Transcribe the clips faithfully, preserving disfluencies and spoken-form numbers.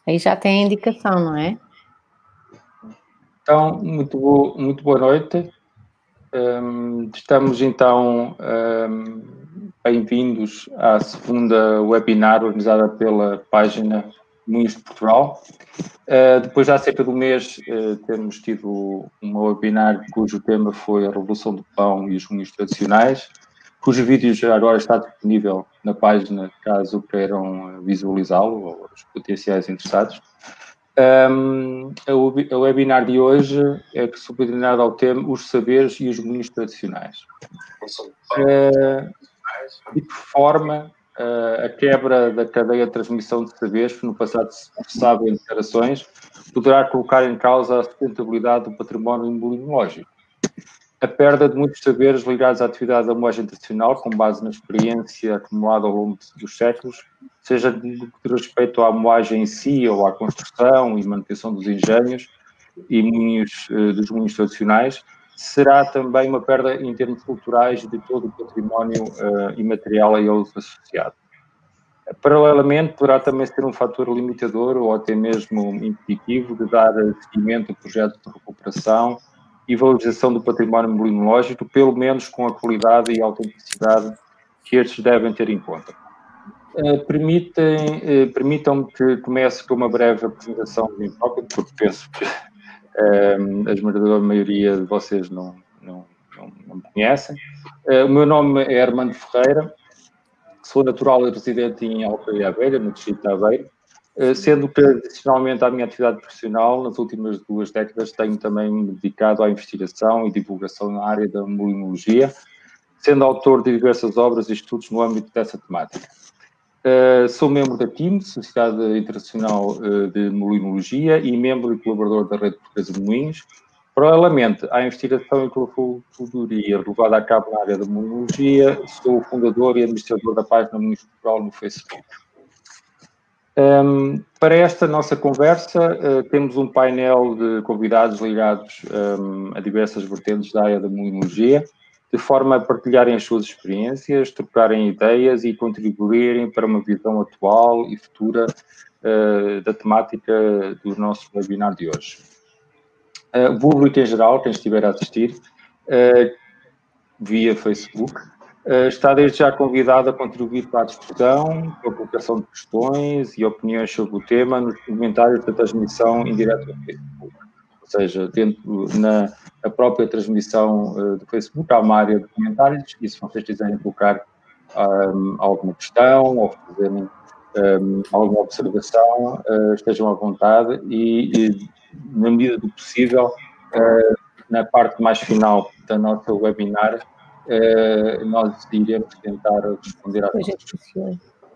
Aí já tem a indicação, não é? Então, muito, bo muito boa noite. Um, estamos então um, bem-vindos à segunda webinar organizada pela página Moinhos de Portugal. Uh, depois, já há cerca de um mês, uh, temos tido uma webinar cujo tema foi a Revolução do Pão e os Moinhos Tradicionais, cujo vídeo já agora está disponível na página, caso queiram visualizá-lo, ou os potenciais interessados. Um, a, a webinar de hoje é subordinada ao tema Os Saberes e os Moinhos Tradicionais. Uh, de que forma uh, a quebra da cadeia de transmissão de saberes, que no passado se expressava em declarações, poderá colocar em causa a sustentabilidade do património imobiliológico. A perda de muitos saberes ligados à atividade da moagem tradicional, com base na experiência acumulada ao longo dos séculos, seja de respeito à moagem em si ou à construção e manutenção dos engenhos e moinhos, dos moinhos tradicionais, será também uma perda em termos culturais de todo o património uh, imaterial a eles associado. Paralelamente, poderá também ser um fator limitador ou até mesmo impeditivo de dar seguimento a projetos de recuperação e valorização do património imobiliológico, pelo menos com a qualidade e a autenticidade que estes devem ter em conta. Uh, permitem, uh, permitam-me que comece com uma breve apresentação de mim próprio, porque penso que uh, a esmagadora maioria de vocês não, não, não, não me conhecem. Uh, o meu nome é Armando Ferreira, sou natural e residente em Alfeia Velha, no distrito de Aveiro, sendo que, adicionalmente à minha atividade profissional, nas últimas duas décadas tenho também me dedicado à investigação e divulgação na área da moinologia, sendo autor de diversas obras e estudos no âmbito dessa temática. Sou membro da T I M, Sociedade Internacional de Moinologia, e membro e colaborador da Rede Portuguesa de Moinhos. Paralelamente à investigação e consultoria levada a cabo na área da moinologia, sou o fundador e administrador da página Moinhos de Portugal no Facebook. Um, para esta nossa conversa, uh, temos um painel de convidados ligados um, a diversas vertentes da área da moinologia, de forma a partilharem as suas experiências, trocarem ideias e contribuírem para uma visão atual e futura uh, da temática do nosso webinar de hoje. Uh, o público em geral, quem estiver a assistir, uh, via Facebook, Uh, está desde já convidado a contribuir para a discussão, com a colocação de questões e opiniões sobre o tema nos comentários da transmissão em direto do Facebook. Ou seja, dentro na, na própria transmissão uh, do Facebook há uma área de comentários e se vocês quiserem colocar um, alguma questão ou fazerem um, alguma observação, uh, estejam à vontade e, e na medida do possível, uh, na parte mais final da nossa webinar, Uh, nós iremos tentar responder às questões.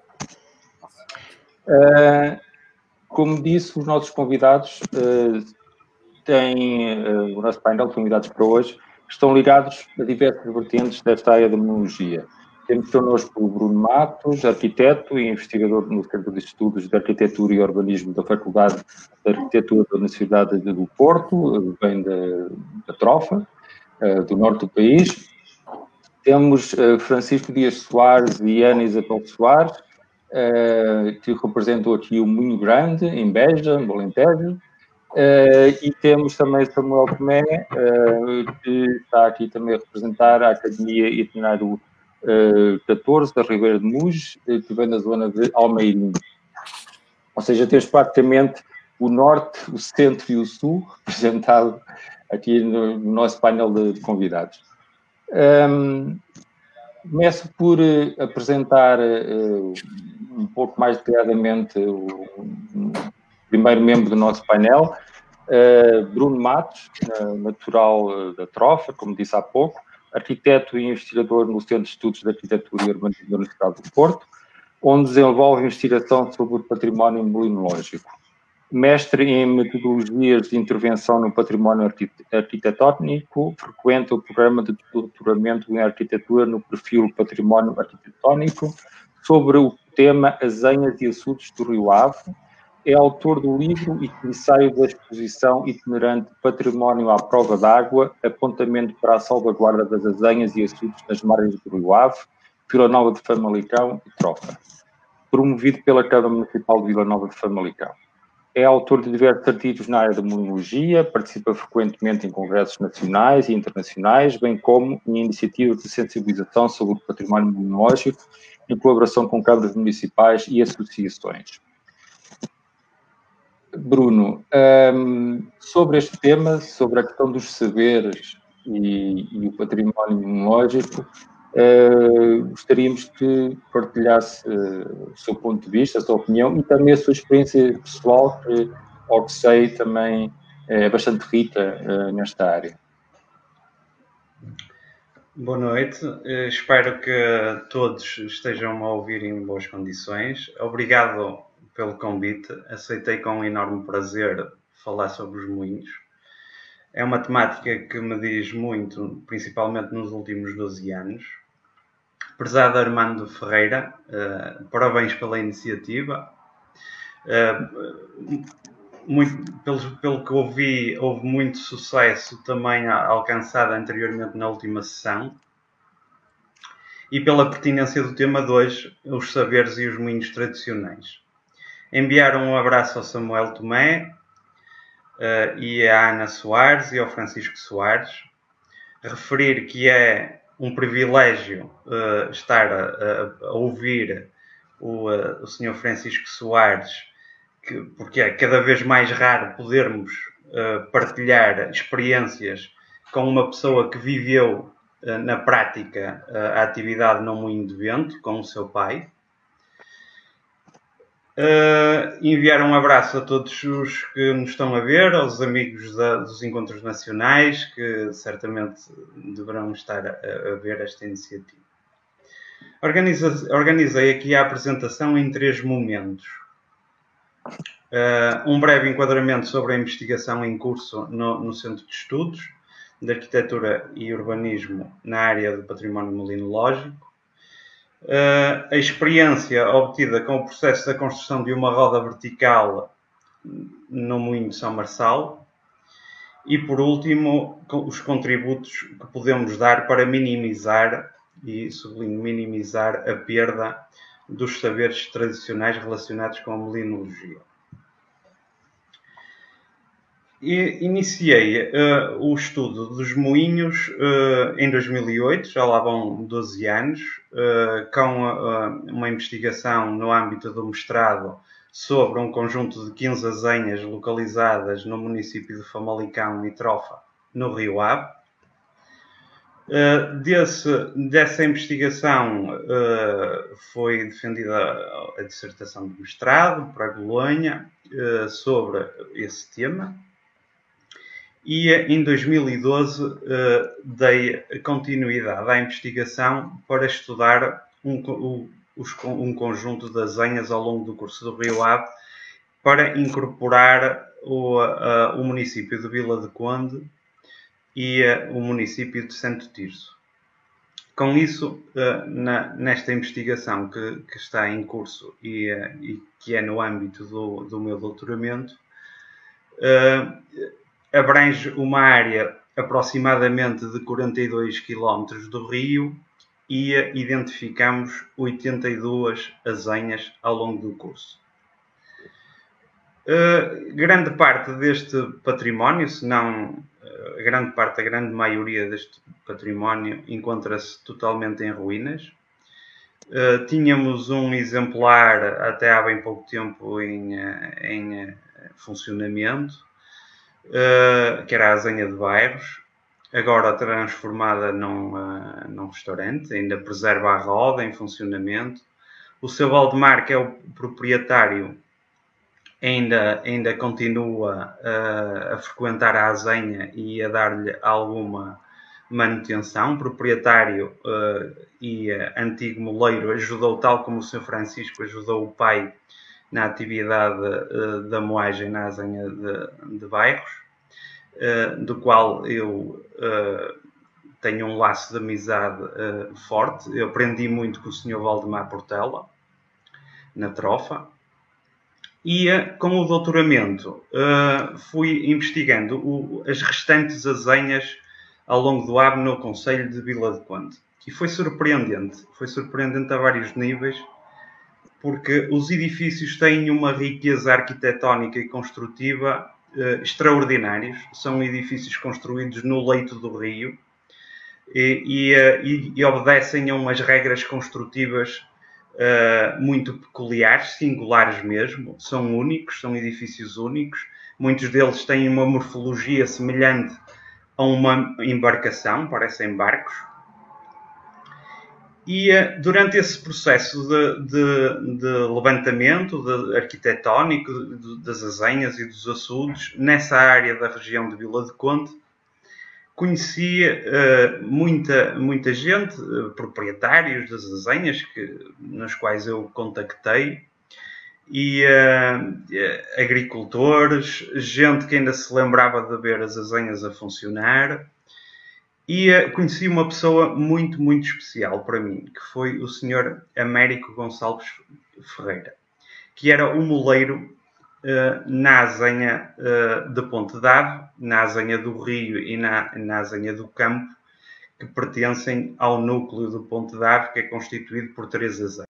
Uh, como disse, os nossos convidados uh, têm, uh, o nosso painel de convidados para hoje, estão ligados a diversas vertentes desta área da moinologia. Temos connosco o Bruno Matos, arquiteto e investigador no Centro de Estudos de Arquitetura e Urbanismo da Faculdade de Arquitetura da Universidade do Porto, vem da, da Trofa, uh, do norte do país. Temos uh, Francisco Dias Soares e Ana Isabel Soares, uh, que representam aqui o Moinho Grande, em Beja, no Alentejo. Uh, e temos também Samuel Tomé, uh, que está aqui também a representar a Academia Itinerário uh, catorze da Ribeira de Muges, que vem da zona de Almeirim. Ou seja, temos praticamente o norte, o centro e o sul representado aqui no, no nosso painel de, de convidados. Um, começo por uh, apresentar uh, um pouco mais detalhadamente o, o primeiro membro do nosso painel, uh, Bruno Matos, uh, natural uh, da Trofa, como disse há pouco, arquiteto e investigador no Centro de Estudos de Arquitetura e Urbanismo da Universidade do Porto, onde desenvolve investigação sobre o património moinoloógico. Mestre em metodologias de intervenção no património arquitetónico, frequenta o programa de doutoramento em arquitetura no perfil património arquitetónico sobre o tema Azenhas e Açudes do Rio Ave. É autor do livro e ensaio da exposição itinerante Património à Prova d'Água, apontamento para a salvaguarda das azenhas e açudes nas margens do Rio Ave, Vila Nova de Famalicão e Trofa, promovido pela Câmara Municipal de Vila Nova de Famalicão. é autor de diversos artigos na área da monologia, participa frequentemente em congressos nacionais e internacionais, bem como em iniciativas de sensibilização sobre o património monológico, em colaboração com câmaras municipais e associações. Bruno, um, sobre este tema, sobre a questão dos saberes e, e o património monológico, uh, gostaríamos que partilhasse uh, o seu ponto de vista, a sua opinião e também a sua experiência pessoal, que, ao que sei, também é bastante rica uh, nesta área. Boa noite, uh, espero que todos estejam a ouvir em boas condições. Obrigado pelo convite, aceitei com um enorme prazer falar sobre os moinhos. É uma temática que me diz muito, principalmente nos últimos doze anos. Prezado Armando Ferreira, uh, parabéns pela iniciativa. Uh, muito, pelo, pelo que ouvi, houve muito sucesso também alcançado anteriormente na última sessão. E pela pertinência do tema de hoje, os saberes e os moinhos tradicionais. Enviar um abraço ao Samuel Tomé uh, e à Ana Soares e ao Francisco Soares. Referir que é um privilégio uh, estar a, a ouvir o, uh, o senhor Francisco Soares, que, porque é cada vez mais raro podermos uh, partilhar experiências com uma pessoa que viveu uh, na prática uh, a atividade no moinho de vento, com o seu pai. Uh, enviar um abraço a todos os que nos estão a ver, aos amigos da, dos encontros nacionais, que certamente deverão estar a, a ver esta iniciativa. Organiza, organizei aqui a apresentação em três momentos. Uh, um breve enquadramento sobre a investigação em curso no, no Centro de Estudos de Arquitetura e Urbanismo na área do património molinológico. Uh, a experiência obtida com o processo da construção de uma roda vertical no Moinho de São Marçal e, por último, os contributos que podemos dar para minimizar, e sublinho, minimizar a perda dos saberes tradicionais relacionados com a molinologia. E iniciei uh, o estudo dos moinhos uh, em dois mil e oito, já lá vão doze anos, uh, com uh, uma investigação no âmbito do mestrado sobre um conjunto de quinze azenhas localizadas no município de Famalicão e Trofa, no Rio Ave. Uh, desse, dessa investigação uh, foi defendida a dissertação de mestrado para Bolonha uh, sobre esse tema. E em dois mil e doze uh, dei continuidade à investigação para estudar um, um, um conjunto de azenhas ao longo do curso do Rio Ave para incorporar o, uh, o município de Vila de Conde e uh, o município de Santo Tirso. Com isso, uh, na, nesta investigação que, que está em curso e, uh, e que é no âmbito do, do meu doutoramento, uh, abrange uma área aproximadamente de quarenta e dois quilómetros do rio e identificamos oitenta e duas azenhas ao longo do curso. Uh, grande parte deste património, se não uh, grande parte, a grande maioria deste património, encontra-se totalmente em ruínas. Uh, tínhamos um exemplar até há bem pouco tempo em, em funcionamento, Uh, que era a Azenha de Bairros, agora transformada num, uh, num restaurante, ainda preserva a roda em funcionamento. O seu Valdemar, que é o proprietário, ainda, ainda continua uh, a frequentar a Azenha e a dar-lhe alguma manutenção. O proprietário uh, e uh, antigo moleiro ajudou, tal como o senhor Francisco ajudou o pai na atividade uh, da moagem na Azenha de, de Bairros, uh, do qual eu uh, tenho um laço de amizade uh, forte. Eu aprendi muito com o senhor Valdemar Portela, na Trofa. E uh, com o doutoramento uh, fui investigando o, as restantes azenhas ao longo do Ave no concelho de Vila de Conde. E foi surpreendente, foi surpreendente a vários níveis. porque os edifícios têm uma riqueza arquitetónica e construtiva eh, extraordinários. São edifícios construídos no leito do rio e, e, e, e obedecem a umas regras construtivas uh, muito peculiares, singulares mesmo. São únicos, são edifícios únicos. Muitos deles têm uma morfologia semelhante a uma embarcação, parecem barcos. E uh, durante esse processo de, de, de levantamento de arquitetónico de, das azenhas e dos açudes, nessa área da região de Vila de Conde, conhecia uh, muita, muita gente, uh, proprietários das azenhas, que, nos quais eu contactei, e uh, agricultores, gente que ainda se lembrava de ver as azenhas a funcionar. E uh, conheci uma pessoa muito, muito especial para mim, que foi o senhor Américo Gonçalves Ferreira, que era um moleiro uh, na azenha uh, de Ponte d'Ave, na azenha do Rio e na, na azenha do Campo, que pertencem ao núcleo de Ponte d'Ave, que é constituído por três azenhas.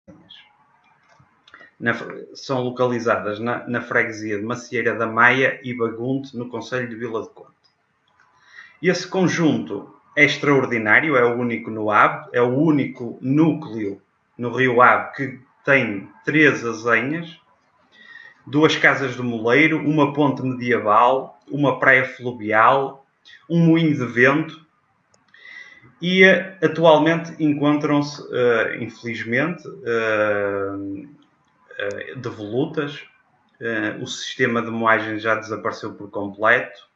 Na, são localizadas na, na freguesia de Macieira da Maia e Bagunte, no concelho de Vila de Conde. Esse conjunto é extraordinário, é o único no Ave, é o único núcleo no Rio Ave que tem três azenhas, duas casas do moleiro, uma ponte medieval, uma praia fluvial, um moinho de vento e atualmente encontram-se, uh, infelizmente, uh, uh, devolutas. Uh, o sistema de moagem já desapareceu por completo.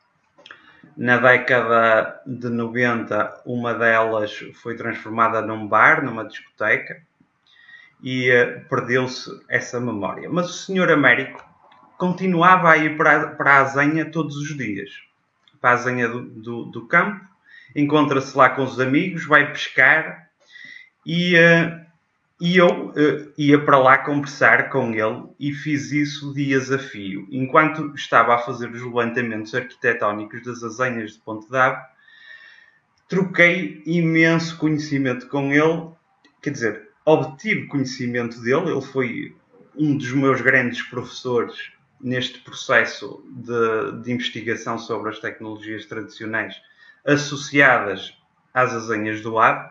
Na década de noventa, uma delas foi transformada num bar, numa discoteca, e uh, perdeu-se essa memória. Mas o senhor Américo continuava a ir para, para a azenha todos os dias. Para a azenha do, do, do campo, encontra-se lá com os amigos, vai pescar, e, uh, e eu uh, ia para lá conversar com ele, e fiz isso dias a fio. Enquanto estava a fazer os levantamentos arquitetónicos das azenhas de Ponte d'Ave, troquei imenso conhecimento com ele, quer dizer, obtive conhecimento dele. Ele foi um dos meus grandes professores neste processo de, de investigação sobre as tecnologias tradicionais associadas às azenhas do Ave.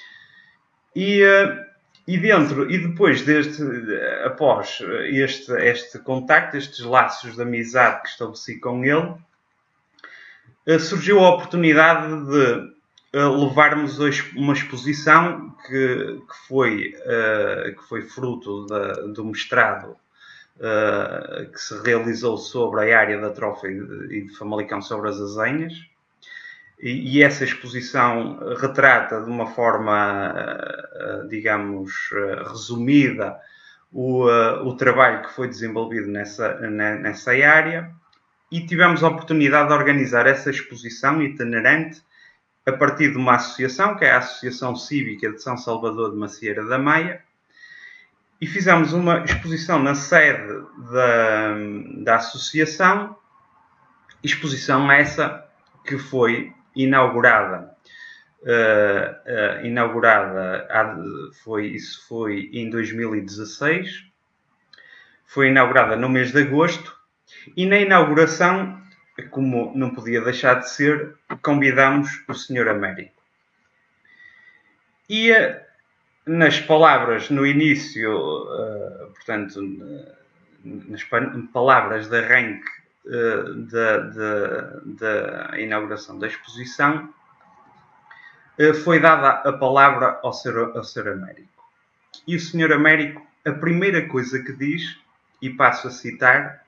E, e dentro, e depois deste, após este, este contacto, estes laços de amizade que estabeleci com ele, surgiu a oportunidade de levarmos uma exposição que, que, foi, uh, que foi fruto da, do mestrado uh, que se realizou sobre a área da trofa e de, e de Famalicão sobre as azenhas. E, e essa exposição retrata de uma forma, uh, digamos, uh, resumida o, uh, o trabalho que foi desenvolvido nessa, nessa área. E tivemos a oportunidade de organizar essa exposição itinerante a partir de uma associação, que é a Associação Cívica de São Salvador de Macieira da Maia, e fizemos uma exposição na sede da, da associação, exposição essa que foi inaugurada, uh, uh, inaugurada foi, isso foi em dois mil e dezasseis, foi inaugurada no mês de agosto, e na inauguração, como não podia deixar de ser, convidamos o senhor Américo. E nas palavras no início, uh, portanto, nas palavras de arranque uh, da, da, da inauguração da exposição, uh, foi dada a palavra ao senhor, ao senhor Américo. E o senhor Américo, a primeira coisa que diz, e passo a citar: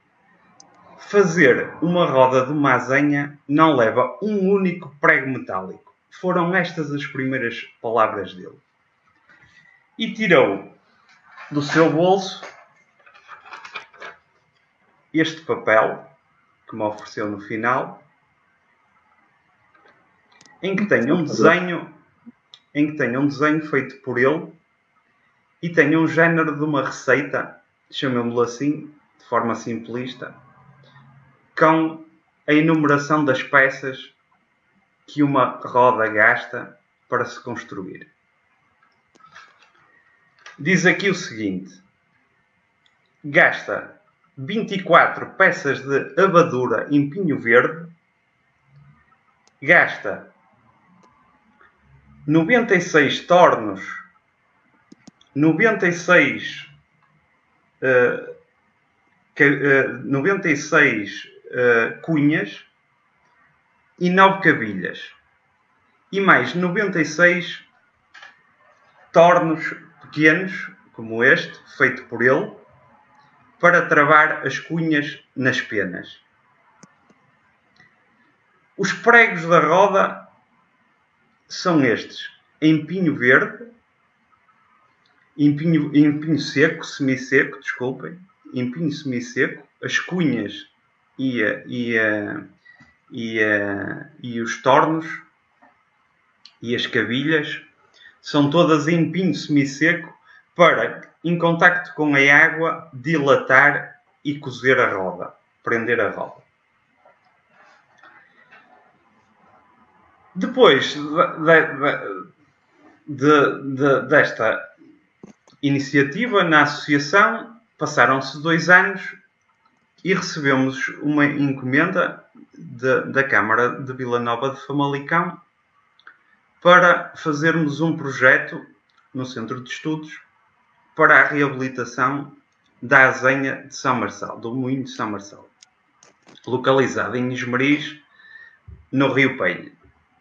fazer uma roda de uma azenha não leva um único prego metálico. Foram estas as primeiras palavras dele. E tirou do seu bolso este papel que me ofereceu no final, em que tem um desenho, em que tem um desenho feito por ele e tem um género de uma receita, chamemos-lo assim, de forma simplista, com a enumeração das peças que uma roda gasta para se construir. Diz aqui o seguinte: gasta vinte e quatro peças de abadura em pinho verde, gasta noventa e seis tornos, noventa e seis, uh, que, uh, noventa e seis uh, cunhas e nove cabilhas. E mais noventa e seis tornos pequenos, como este, feito por ele, para travar as cunhas nas penas. Os pregos da roda são estes: em pinho verde, em pinho, em pinho seco, semi-seco, desculpem, em pinho semi-seco, as cunhas e, e, e, e os tornos e as cabilhas são todas em pinho semi-seco para, em contacto com a água, dilatar e cozer a roda, prender a roda. Depois de, de, de, desta iniciativa na associação, passaram-se dois anos e recebemos uma encomenda de, da Câmara de Vila Nova de Famalicão para fazermos um projeto no Centro de Estudos para a reabilitação da azenha de São Marçal, do Moinho de São Marçal, localizado em Esmeriz, no Rio Penha.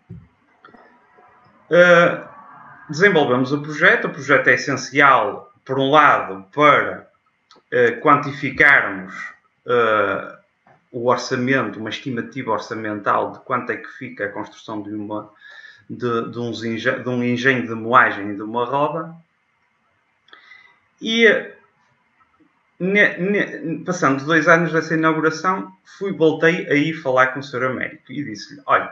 Uh, desenvolvemos o projeto. O projeto é essencial, por um lado, para uh, quantificarmos uh, o orçamento, uma estimativa orçamental de quanto é que fica a construção de, uma, de, de, uns engen de um engenho de moagem de uma roda. E, ne, ne, passando dois anos dessa inauguração, fui, voltei a ir falar com o senhor Américo e disse-lhe: olha,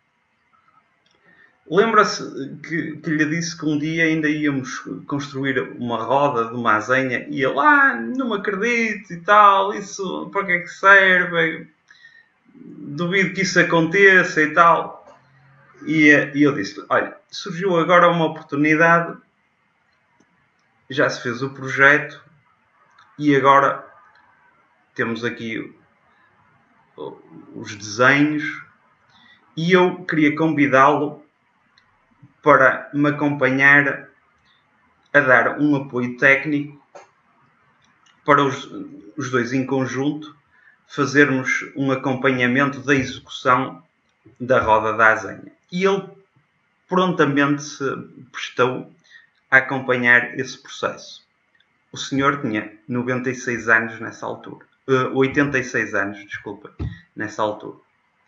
lembra-se que, que lhe disse que um dia ainda íamos construir uma roda de uma azenha? E ele: ah, não me acredito e tal, isso para que é que serve? Duvido que isso aconteça e tal. E, e eu disse-lhe: olha, surgiu agora uma oportunidade, já se fez o projeto e agora temos aqui os desenhos e eu queria convidá-lo para me acompanhar a dar um apoio técnico para os, os dois em conjunto fazermos um acompanhamento da execução da roda da azenha. E ele prontamente se prestou a acompanhar esse processo. O senhor tinha noventa e seis anos nessa altura. Uh, oitenta e seis anos, desculpa, nessa altura.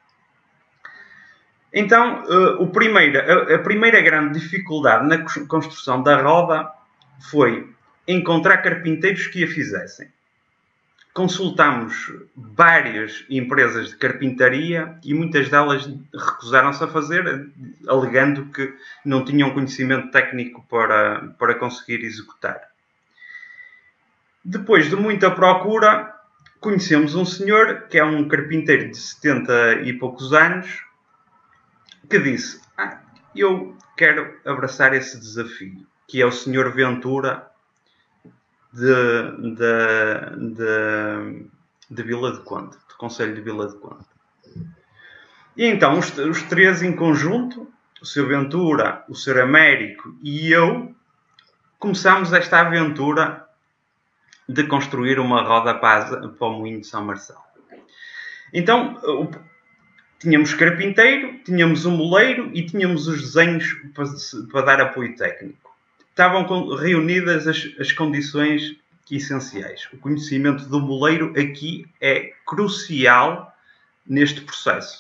Então, uh, o primeiro, a, a primeira grande dificuldade na construção da roda foi encontrar carpinteiros que a fizessem. Consultámos várias empresas de carpintaria e muitas delas recusaram-se a fazer, alegando que não tinham conhecimento técnico para, para conseguir executar. Depois de muita procura, conhecemos um senhor que é um carpinteiro de setenta e poucos anos, que disse: ah, eu quero abraçar esse desafio, que é o senhor Ventura de, de, de, de Vila de Conde, do Concelho de Vila de Conde. E então os, os três em conjunto, o senhor Ventura, o senhor Américo e eu, começámos esta aventura de construir uma roda para, para o Moinho de São Marçal. Então, o, tínhamos carpinteiro, tínhamos um moleiro e tínhamos os desenhos para, para dar apoio técnico. Estavam reunidas as, as condições essenciais. O conhecimento do moleiro aqui é crucial neste processo.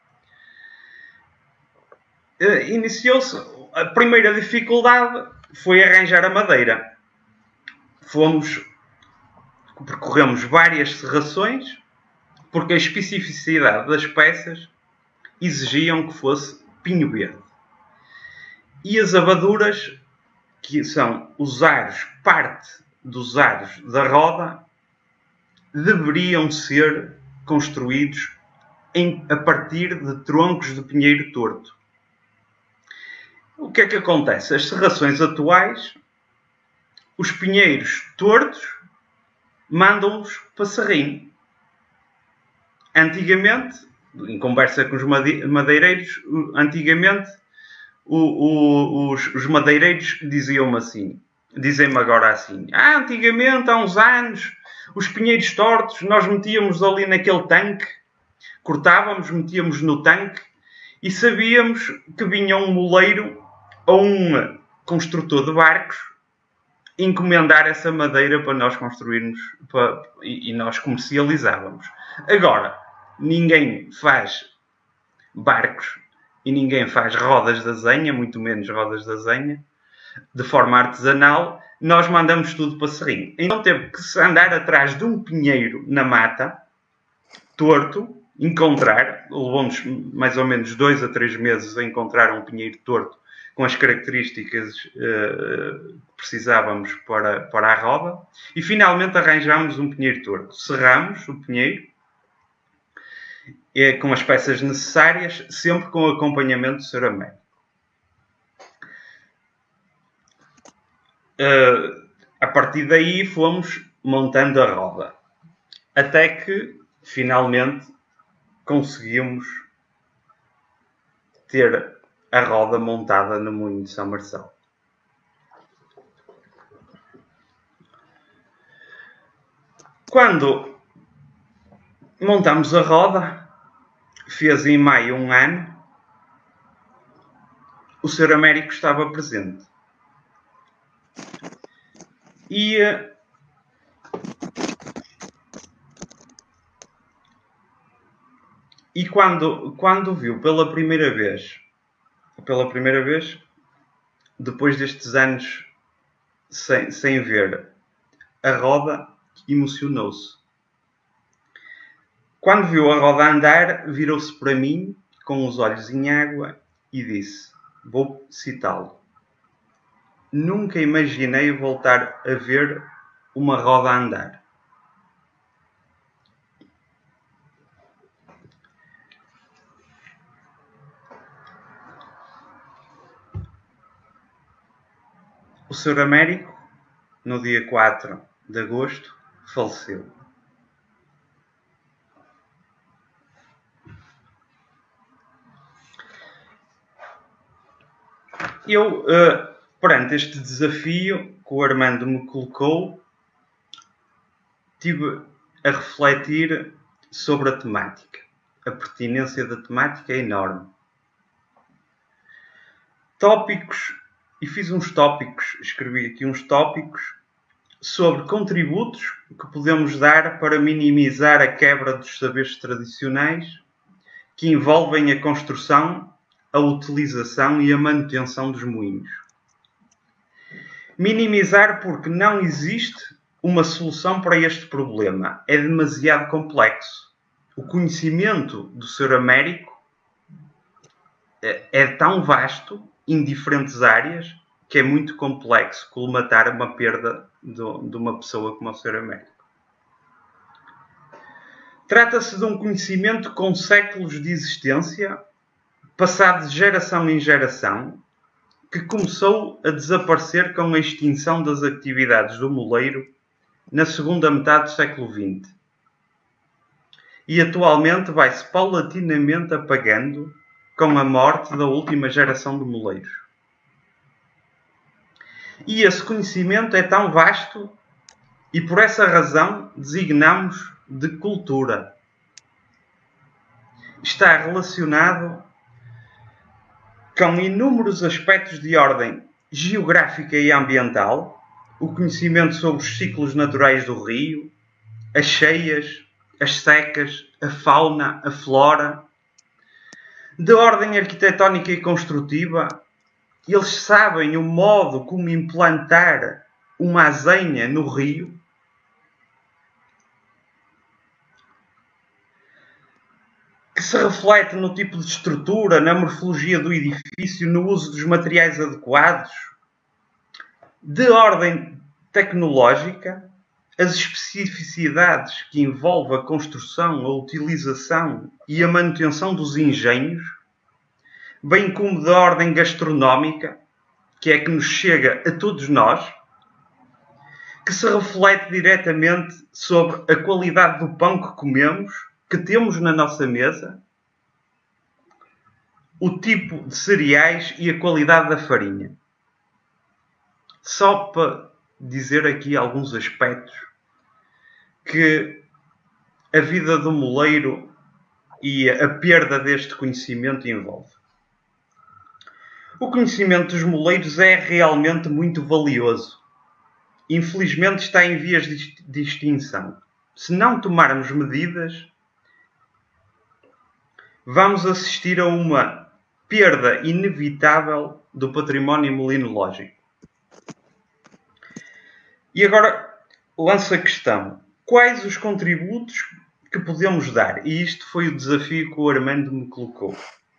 Iniciou-se, a primeira dificuldade foi arranjar a madeira. Fomos, percorremos várias serrações, porque a especificidade das peças exigiam que fosse pinho verde. E as abaduras, que são os aros, parte dos aros da roda, deveriam ser construídos em, a partir de troncos de pinheiro torto. O que é que acontece? As serrações atuais os pinheiros tortos mandam-los para serrinho. Antigamente, em conversa com os madeireiros, antigamente o, o, os, os madeireiros diziam-me assim, dizem-me agora assim, ah, antigamente, há uns anos, os pinheiros tortos, nós metíamos ali naquele tanque, cortávamos, metíamos no tanque e sabíamos que vinha um moleiro ou um construtor de barcos encomendar essa madeira para nós construirmos para, e, e nós comercializávamos. Agora, ninguém faz barcos e ninguém faz rodas de azenha, muito menos rodas de azenha, de forma artesanal. Nós mandamos tudo para serrinho. Então teve que se andar atrás de um pinheiro na mata, torto, encontrar, levou-nos mais ou menos dois a três meses a encontrar um pinheiro torto com as características uh, que precisávamos para, para a roda, e finalmente arranjámos um pinheiro torto. Serramos o pinheiro com as peças necessárias, sempre com o acompanhamento do senhor Américo. Uh, a partir daí fomos montando a roda. Até que, finalmente, conseguimos ter a roda montada no Moinho de São Marcelo. Quando montamos a roda, fez em maio um ano, o senhor Américo estava presente. E e quando, quando viu pela primeira vez, pela primeira vez, depois destes anos sem, sem ver a roda, emocionou-se. Quando viu a roda andar, virou-se para mim, com os olhos em água, e disse, vou citá-lo, nunca imaginei voltar a ver uma roda a andar. O senhor Américo, no dia quatro de agosto, faleceu. Eu, uh, perante este desafio que o Armando me colocou, tive a refletir sobre a temática. A pertinência da temática é enorme. Tópicos, e fiz uns tópicos, escrevi aqui uns tópicos sobre contributos que podemos dar para minimizar a quebra dos saberes tradicionais que envolvem a construção, a utilização e a manutenção dos moinhos. Minimizar porque não existe uma solução para este problema. É demasiado complexo. O conhecimento do senhor Américo é tão vasto, em diferentes áreas, que é muito complexo colmatar uma perda de uma pessoa como o senhor Américo. Trata-se de um conhecimento com séculos de existência, passado de geração em geração, que começou a desaparecer com a extinção das atividades do moleiro na segunda metade do século vinte. E atualmente vai-se paulatinamente apagando com a morte da última geração de moleiros. E esse conhecimento é tão vasto e por essa razão designamos de cultura. Está relacionado com inúmeros aspectos de ordem geográfica e ambiental, o conhecimento sobre os ciclos naturais do rio, as cheias, as secas, a fauna, a flora, de ordem arquitetónica e construtiva. Eles sabem o modo como implantar uma azenha no rio. Que se reflete no tipo de estrutura, na morfologia do edifício, no uso dos materiais adequados. De ordem tecnológica, as especificidades que envolvem a construção, a utilização e a manutenção dos engenhos, bem como da ordem gastronómica, que é que nos chega a todos nós, que se reflete diretamente sobre a qualidade do pão que comemos, que temos na nossa mesa, o tipo de cereais e a qualidade da farinha. Só para dizer aqui alguns aspectos que a vida do moleiro e a perda deste conhecimento envolve. O conhecimento dos moleiros é realmente muito valioso. Infelizmente está em vias de extinção. Se não tomarmos medidas, vamos assistir a uma perda inevitável do património melinológico. E agora lanço a questão. Quais os contributos que podemos dar? E isto foi o desafio que o Armando me colocou.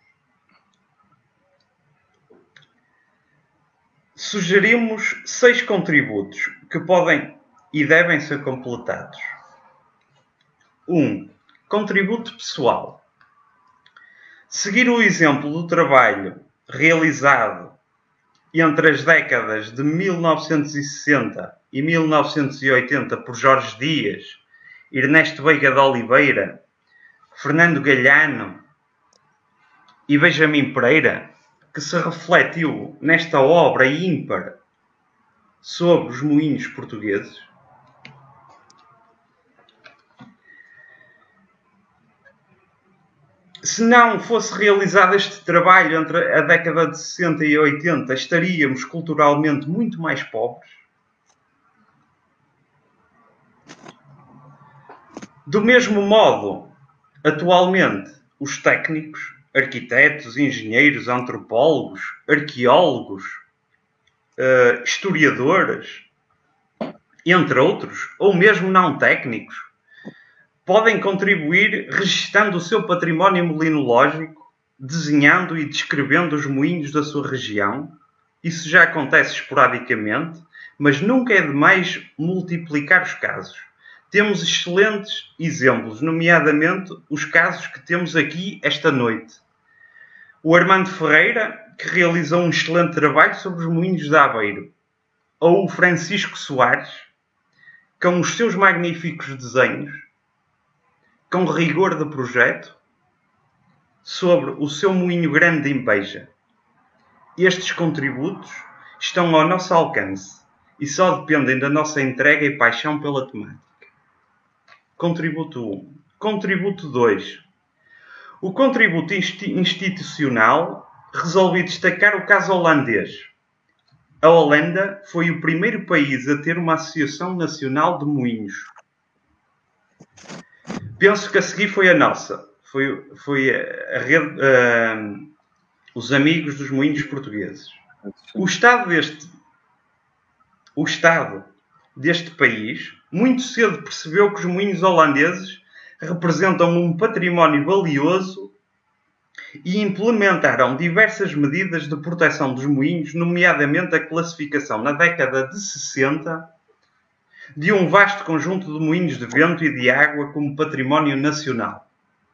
Sugerimos seis contributos que podem e devem ser completados. um. Contributo pessoal. Seguir o exemplo do trabalho realizado entre as décadas de mil novecentos e sessenta e mil novecentos e oitenta por Jorge Dias, Ernesto Veiga de Oliveira, Fernando Galhano e Benjamin Pereira, que se refletiu nesta obra ímpar sobre os moinhos portugueses. Se não fosse realizado este trabalho entre a década de sessenta e oitenta, estaríamos culturalmente muito mais pobres. Do mesmo modo, atualmente, os técnicos, arquitetos, engenheiros, antropólogos, arqueólogos, uh, historiadores, entre outros, ou mesmo não técnicos, podem contribuir registando o seu património melinológico, desenhando e descrevendo os moinhos da sua região. Isso já acontece esporadicamente, mas nunca é demais multiplicar os casos. Temos excelentes exemplos, nomeadamente os casos que temos aqui esta noite. O Armando Ferreira, que realizou um excelente trabalho sobre os moinhos de Aveiro. Ou o Francisco Soares, com os seus magníficos desenhos, com rigor de projeto, sobre o seu moinho grande em Beja. Estes contributos estão ao nosso alcance e só dependem da nossa entrega e paixão pela temática. Contributo um. Contributo dois. O contributo institucional resolvi destacar o caso holandês. A Holanda foi o primeiro país a ter uma Associação Nacional de Moinhos. Penso que a seguir foi a nossa. Foi, foi a rede, uh, os Amigos dos Moinhos Portugueses. O Estado deste, o Estado deste país muito cedo percebeu que os moinhos holandeses representam um património valioso e implementaram diversas medidas de proteção dos moinhos, nomeadamente a classificação na década de sessenta de um vasto conjunto de moinhos de vento e de água como património nacional.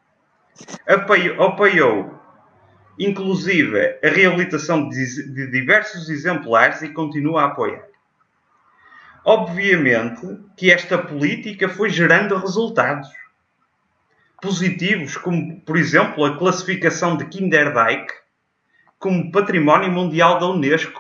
Apoiou, inclusive, a reabilitação de diversos exemplares e continua a apoiar. Obviamente que esta política foi gerando resultados positivos, como, por exemplo, a classificação de Kinderdijk como Património Mundial da Unesco.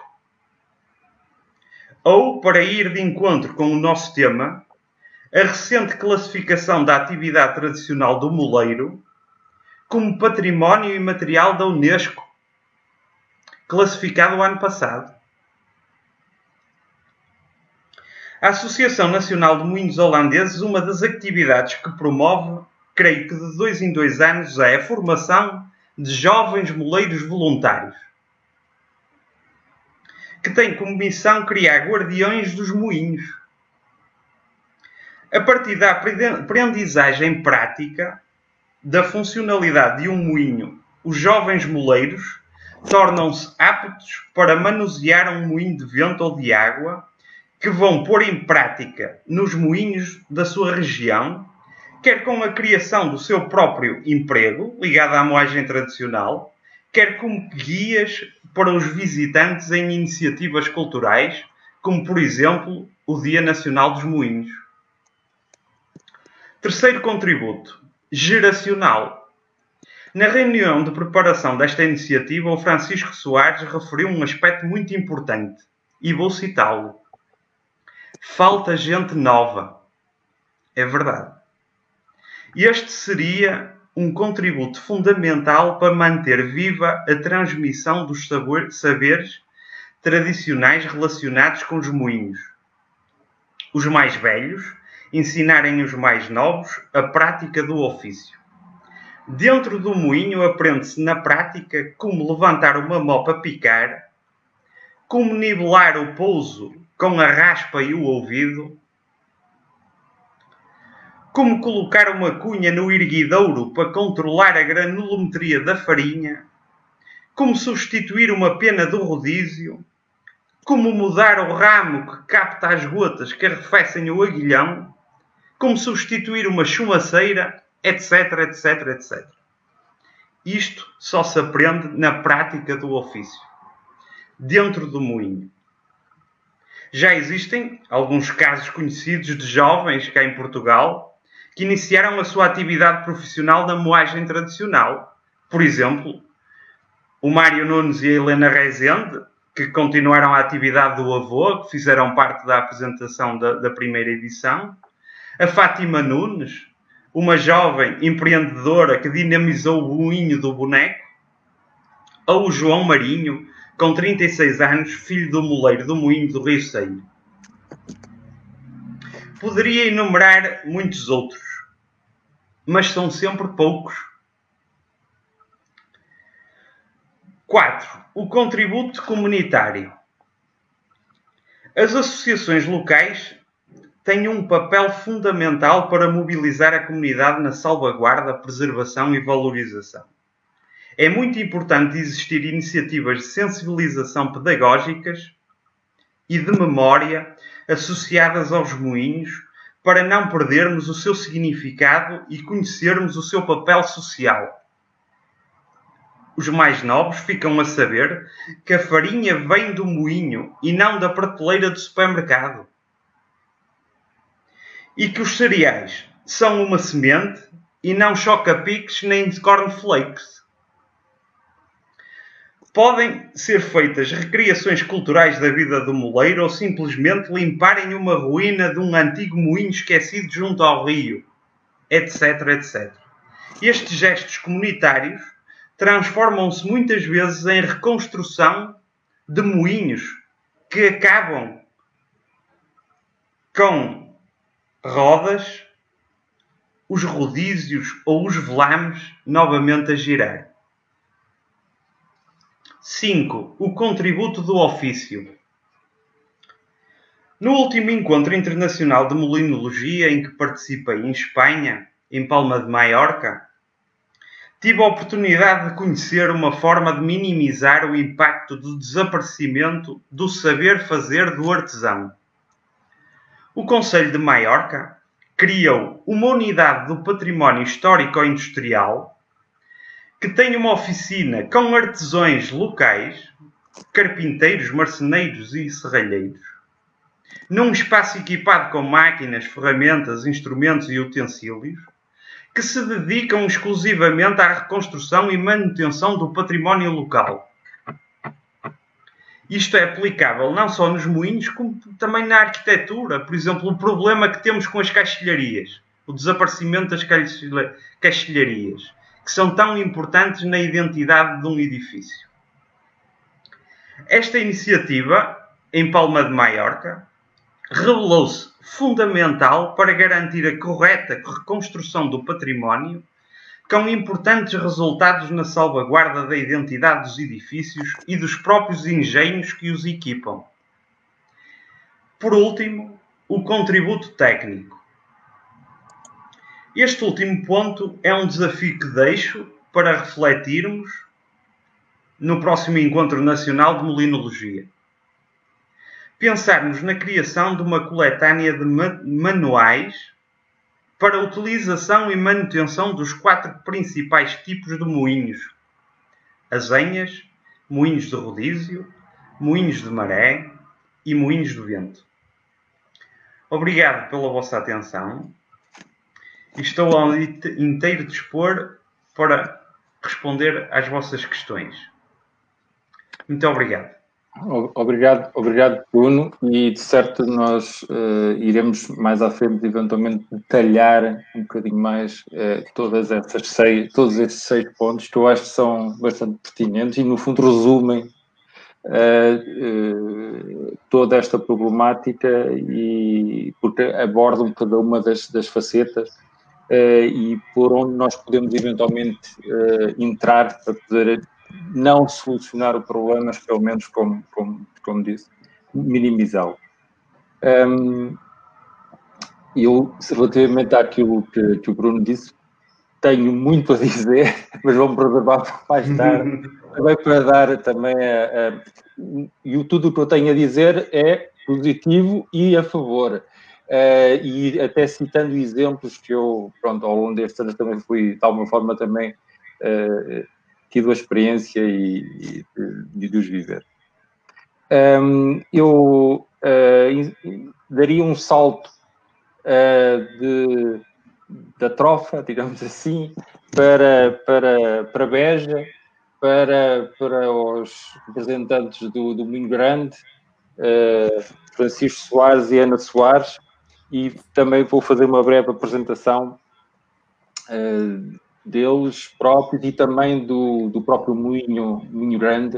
Ou, para ir de encontro com o nosso tema, a recente classificação da atividade tradicional do moleiro como Património Imaterial da Unesco, classificado o ano passado. A Associação Nacional de Moinhos Holandeses, uma das atividades que promove, creio que de dois em dois anos, é a formação de jovens moleiros voluntários, que tem como missão criar guardiões dos moinhos. A partir da aprendizagem prática da funcionalidade de um moinho, os jovens moleiros tornam-se aptos para manusear um moinho de vento ou de água que vão pôr em prática nos moinhos da sua região, quer com a criação do seu próprio emprego, ligado à moagem tradicional, quer como guias para os visitantes em iniciativas culturais, como por exemplo o Dia Nacional dos Moinhos. Terceiro contributo, geracional. Na reunião de preparação desta iniciativa, o Francisco Soares referiu um aspecto muito importante, e vou citá-lo. Falta gente nova. É verdade. Este seria um contributo fundamental para manter viva a transmissão dos saberes tradicionais relacionados com os moinhos. Os mais velhos ensinarem os mais novos a prática do ofício. Dentro do moinho aprende-se na prática como levantar uma mó para picar, como nivelar o pouso com a raspa e o ouvido, como colocar uma cunha no erguidouro para controlar a granulometria da farinha, como substituir uma pena do rodízio, como mudar o ramo que capta as gotas que arrefecem o aguilhão, como substituir uma chumaceira, etc, etc, etcétera. Isto só se aprende na prática do ofício, dentro do moinho. Já existem alguns casos conhecidos de jovens cá em Portugal que iniciaram a sua atividade profissional na moagem tradicional. Por exemplo, o Mário Nunes e a Helena Rezende, que continuaram a atividade do avô, que fizeram parte da apresentação da, da primeira edição. A Fátima Nunes, uma jovem empreendedora que dinamizou o moinho do boneco. Ou o João Marinho, com trinta e seis anos, filho do moleiro do moinho do Rio Seio. Poderia enumerar muitos outros, mas são sempre poucos. quatro. O contributo comunitário. As associações locais têm um papel fundamental para mobilizar a comunidade na salvaguarda, preservação e valorização. É muito importante existir iniciativas de sensibilização pedagógicas e de memória associadas aos moinhos para não perdermos o seu significado e conhecermos o seu papel social. Os mais novos ficam a saber que a farinha vem do moinho e não da prateleira do supermercado. E que os cereais são uma semente e não choca-piques nem cornflakes. Podem ser feitas recriações culturais da vida do moleiro ou simplesmente limparem uma ruína de um antigo moinho esquecido junto ao rio, etc, etcétera. Estes gestos comunitários transformam-se muitas vezes em reconstrução de moinhos que acabam com rodas, os rodízios ou os velames novamente a girar. cinco. O contributo do ofício. No último encontro internacional de molinologia em que participei em Espanha, em Palma de Maiorca, tive a oportunidade de conhecer uma forma de minimizar o impacto do desaparecimento do saber fazer do artesão. O Conselho de Maiorca criou uma unidade do património histórico-industrial que tem uma oficina com artesãos locais, carpinteiros, marceneiros e serralheiros, num espaço equipado com máquinas, ferramentas, instrumentos e utensílios, que se dedicam exclusivamente à reconstrução e manutenção do património local. Isto é aplicável não só nos moinhos, como também na arquitetura. Por exemplo, o problema que temos com as caixilharias, o desaparecimento das caixilharias, que são tão importantes na identidade de um edifício. Esta iniciativa, em Palma de Maiorca, revelou-se fundamental para garantir a correta reconstrução do património, com importantes resultados na salvaguarda da identidade dos edifícios e dos próprios engenhos que os equipam. Por último, o contributo técnico. Este último ponto é um desafio que deixo para refletirmos no próximo Encontro Nacional de Molinologia. Pensarmos na criação de uma coletânea de manuais para a utilização e manutenção dos quatro principais tipos de moinhos: azenhas, moinhos de rodízio, moinhos de maré, e Moinhos do Vento. Obrigado pela vossa atenção e estou ao inteiro dispor para responder às vossas questões. Muito obrigado. Obrigado, obrigado, Bruno, e de certo nós uh, iremos mais à frente eventualmente detalhar um bocadinho mais uh, todas essas seis, todos esses seis pontos que eu acho que são bastante pertinentes e no fundo resumem uh, uh, toda esta problemática e porque abordam cada uma das, das facetas uh, e por onde nós podemos eventualmente uh, entrar para poder não solucionar o problema, mas pelo menos, como, como, como disse, minimizá-lo. Um, eu, relativamente àquilo que, que o Bruno disse, tenho muito a dizer, mas vou-me reservar para mais tarde, também para dar também a, a, e tudo o que eu tenho a dizer é positivo e a favor. Uh, e até citando exemplos que eu, pronto, ao longo destes anos também fui, de alguma forma, também uh, tido a experiência e, e, e de os viver. Um, eu uh, daria um salto uh, de, da trofa, digamos assim, para, para, para Beja, para, para os representantes do, do Moinho Grande, uh, Francisco Soares e Ana Soares, e também vou fazer uma breve apresentação uh, deles próprios e também do, do próprio Moinho, Moinho Grande.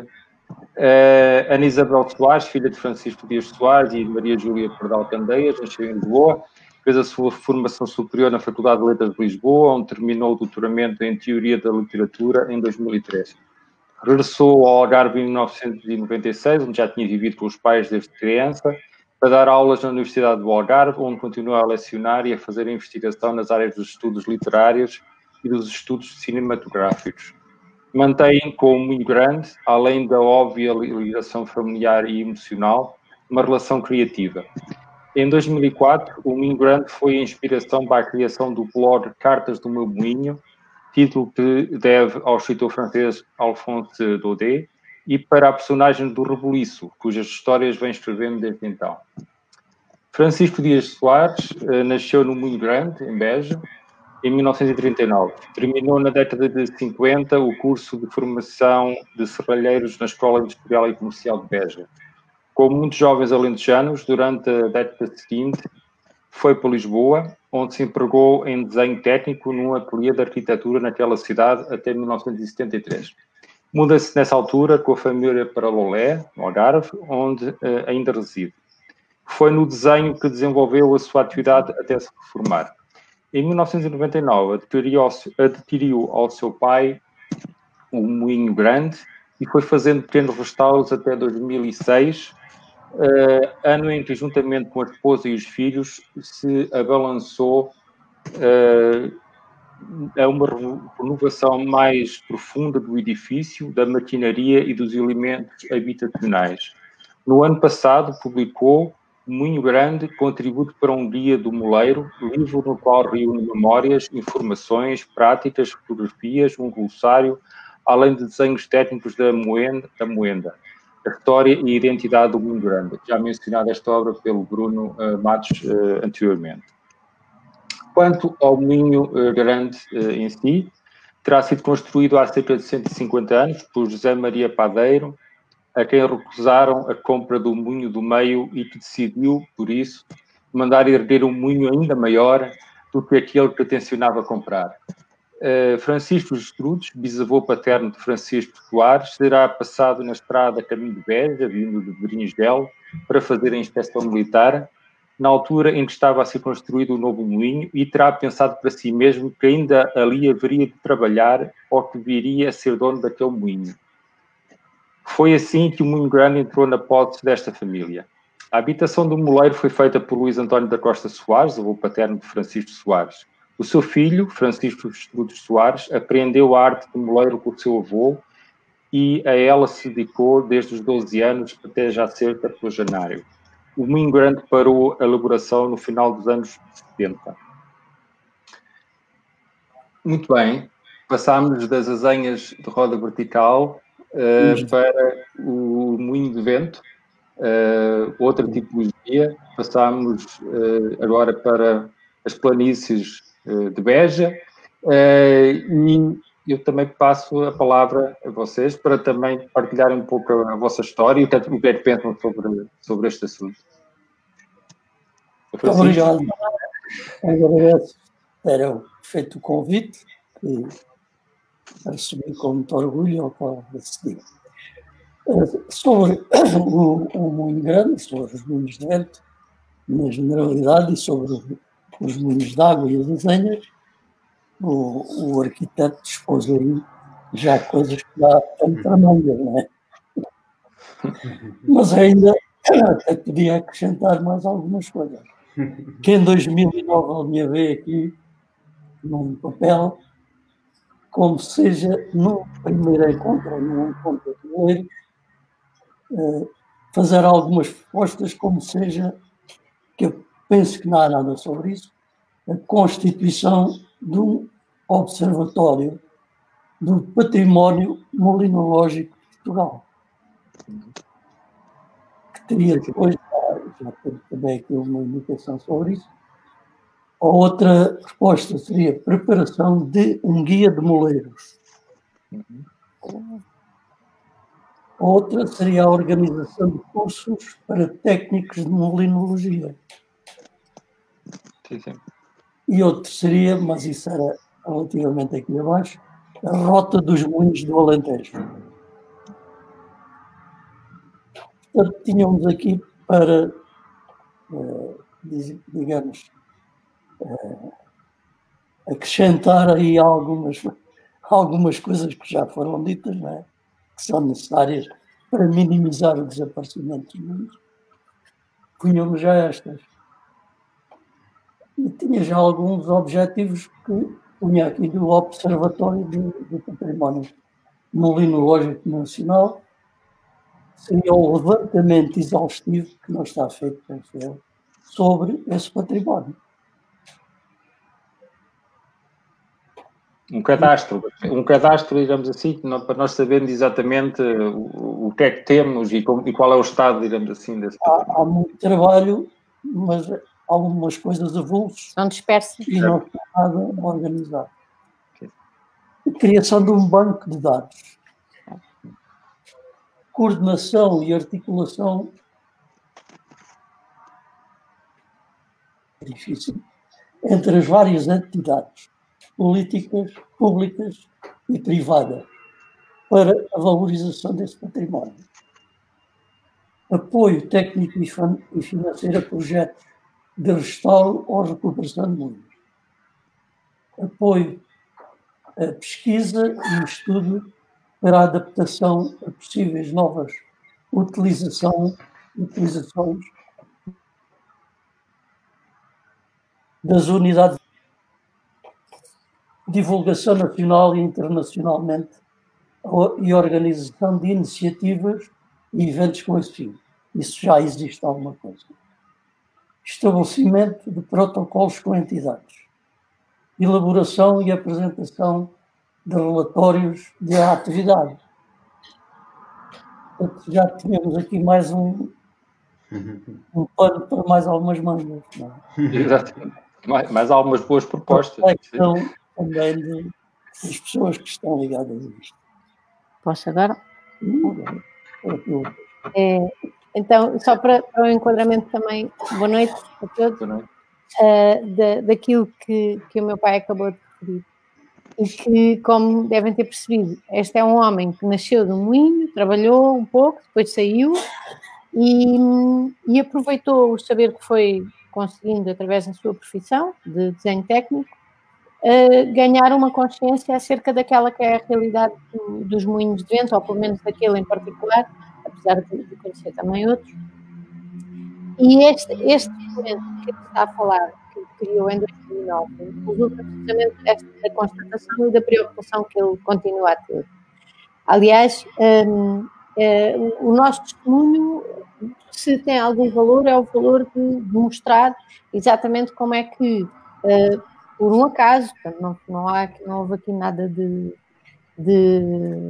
Uh, Ana Isabel Soares, filha de Francisco Dias Soares e de Maria Júlia Pardal Candeias, nasceu em Lisboa, fez a sua formação superior na Faculdade de Letras de Lisboa, onde terminou o doutoramento em Teoria da Literatura em dois mil e três. Regressou ao Algarve em mil novecentos e noventa e seis, onde já tinha vivido com os pais desde criança, para dar aulas na Universidade do Algarve, onde continua a lecionar e a fazer investigação nas áreas dos estudos literários e dos estudos cinematográficos. Mantém com o Moinho Grande, além da óbvia ligação familiar e emocional, uma relação criativa. Em dois mil e quatro, o Moinho Grande foi a inspiração para a criação do blog Cartas do Meu Moinho, título que deve ao escritor francês Alphonse Daudet, e para a personagem do Rebuliço, cujas histórias vem escrevendo desde então. Francisco Dias Soares eh, nasceu no Moinho Grande, em Beja, em mil novecentos e trinta e nove. Terminou na década de cinquenta o curso de formação de serralheiros na Escola Industrial e Comercial de Beja. Como muitos jovens alentejanos, durante a década seguinte, foi para Lisboa, onde se empregou em desenho técnico num ateliê de arquitetura naquela cidade até mil novecentos e setenta e três. Muda-se nessa altura com a família para Lolé, no Algarve, onde uh, ainda reside. Foi no desenho que desenvolveu a sua atividade até se reformar. Em mil novecentos e noventa e nove, adquiriu ao, adquiriu ao seu pai o Moinho Grande e foi fazendo pequenos restauros até dois mil e seis, uh, ano em que, juntamente com a esposa e os filhos, se abalançou uh, a uma renovação mais profunda do edifício, da maquinaria e dos elementos habitacionais. No ano passado, publicou Moinho Grande, contributo para um guia do moleiro, livro no qual reúne memórias, informações, práticas, fotografias, um glossário, além de desenhos técnicos da moenda, da moenda, a história e a identidade do Moinho Grande. Já mencionada esta obra pelo Bruno uh, Matos uh, anteriormente. Quanto ao Moinho uh, Grande uh, em si, terá sido construído há cerca de cento e cinquenta anos por José Maria Padeiro, a quem recusaram a compra do moinho do meio e que decidiu, por isso, mandar erguer um moinho ainda maior do que aquele que tencionava comprar. Uh, Francisco Gestrudes, bisavô paterno de Francisco Soares, terá passado na estrada caminho de Beja, vindo de Brinjel, para fazer a inspeção militar, na altura em que estava a ser construído o novo moinho, e terá pensado para si mesmo que ainda ali haveria de trabalhar ou que viria a ser dono daquele moinho. Foi assim que o Moinho Grande entrou na posse desta família. A habitação do moleiro foi feita por Luís António da Costa Soares, avô paterno de Francisco Soares. O seu filho, Francisco Gestrudes Soares, aprendeu a arte do moleiro com o seu avô e a ela se dedicou desde os doze anos até já cerca de janeiro. O Moinho Grande parou a elaboração no final dos anos setenta. Muito bem, passámos das azenhas de roda vertical Uh, para o Moinho de Vento, uh, outra tipologia. Passamos uh, agora para as planícies uh, de Beja, uh, e eu também passo a palavra a vocês para também partilharem um pouco a, a vossa história e o que é que pensam sobre, sobre este assunto. Muito obrigado. Agradeço ter feito o convite, que recebi com muito orgulho ao qual acedi. Sobre o, o Moinho Grande, sobre os moinhos de vento, na generalidade, e sobre os moinhos de água e as desenhas, o, o arquiteto dispôs aí já coisas que dá tanto tamanho, não é? Mas ainda até podia acrescentar mais algumas coisas. Que em dois mil e nove ele me veio aqui num papel, como seja no primeiro encontro, num encontro de moleiros, fazer algumas propostas, como seja, que eu penso que não há nada sobre isso, a constituição de um observatório do património molinológico de Portugal. Que teria depois, já tenho também aqui uma indicação sobre isso. A outra proposta seria a preparação de um guia de moleiros. A outra seria a organização de cursos para técnicos de molinologia. Sim, sim. E outro seria, mas isso era relativamente aqui abaixo, a Rota dos Moinhos do Alentejo. Portanto, tínhamos aqui para, digamos, acrescentar aí algumas, algumas coisas que já foram ditas, não é? Que são necessárias para minimizar o desaparecimento dos moinhos. Punhamos já estas. E tinha já alguns objetivos que punha aqui do Observatório do, do Património Molinológico Nacional. Seria o levantamento exaustivo, que não está feito, penso eu, sobre esse património. Um cadastro, um cadastro, digamos assim, para nós sabermos exatamente o, o que é que temos e, como, e qual é o estado, digamos assim, desse património. Há, há muito trabalho, mas algumas coisas avulsas. São dispersas. E não está nada organizado. A criação de um banco de dados. Coordenação e articulação difícil entre as várias entidades políticas, públicas e privadas para a valorização desse património. Apoio técnico e financeiro a projetos de restauro ou recuperação de moinhos. Apoio a pesquisa e estudo para a adaptação a possíveis novas utilização, utilizações das unidades de divulgação nacional e internacionalmente e organização de iniciativas e eventos com esse fim. Isso já existe alguma coisa. Estabelecimento de protocolos com entidades. Elaboração e apresentação de relatórios de atividade. Portanto, já tínhamos aqui mais um, um pano para mais algumas mangas. Não é? Exatamente. Mais, mais algumas boas propostas. A questão também de, das pessoas que estão ligadas a isto. Posso agora? É, então, só para, para o enquadramento também, boa noite a todos. Boa noite. Uh, da, daquilo que, que o meu pai acabou de referir. E que, como devem ter percebido, este é um homem que nasceu de um moinho, trabalhou um pouco, depois saiu e, e aproveitou o saber que foi conseguindo através da sua profissão de desenho técnico, uh, ganhar uma consciência acerca daquela que é a realidade do, dos moinhos de vento, ou pelo menos daquele em particular, apesar de, de conhecer também outros. E este, este documento que ele está a falar, que criou em dois mil e nove, resulta precisamente desta constatação e da preocupação que ele continua a ter. Aliás, um, é, o nosso testemunho, se tem algum valor, é o valor de, de mostrar exatamente como é que, uh, por um acaso, portanto, não, não, há, não houve aqui nada de, de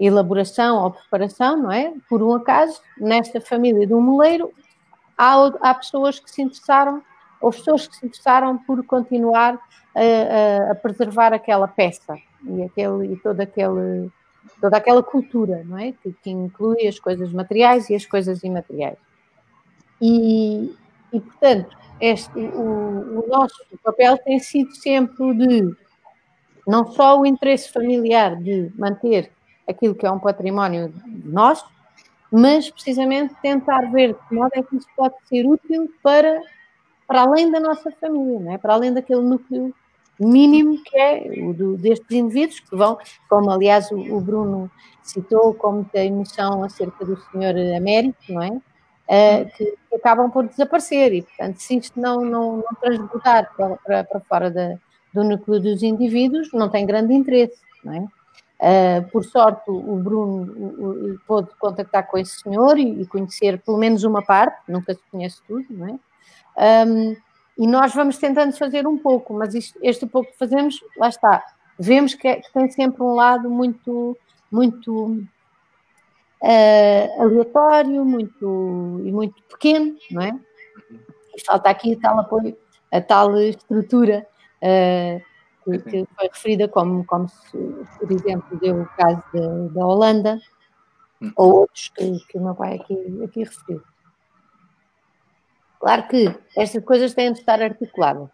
elaboração ou preparação, não é? Por um acaso, nesta família do moleiro, há, há pessoas que se interessaram, ou pessoas que se interessaram por continuar a, a, a preservar aquela peça e, aquele, e todo aquele, toda aquela cultura, não é? Que, que inclui as coisas materiais e as coisas imateriais. E, e portanto, este, o, o nosso papel tem sido sempre o de não só o interesse familiar de manter aquilo que é um património nosso, mas precisamente tentar ver de que modo é que isso pode ser útil para, para além da nossa família, não é? Para além daquele núcleo mínimo que é o do, destes indivíduos que vão, como aliás o, o Bruno citou, com muita emoção acerca do senhor Américo, não é? Uh, que, que acabam por desaparecer e, portanto, se isto não, não, não transbordar para, para, para fora da, do núcleo dos indivíduos, não tem grande interesse, não é? Uh, por sorte, o Bruno o, o, pôde contactar com esse senhor e, e conhecer pelo menos uma parte, nunca se conhece tudo, não é? Um, e nós vamos tentando fazer um pouco, mas isto, este pouco que fazemos, lá está, vemos que, é, que tem sempre um lado muito, muito uh, aleatório, muito, e muito pequeno, não é? E falta aqui tal apoio, a tal estrutura uh, que, que foi referida como, como se, por exemplo, deu o caso de, da Holanda, uhum. ou outros que, que o meu pai aqui, aqui referiu. Claro que estas coisas têm de estar articuladas.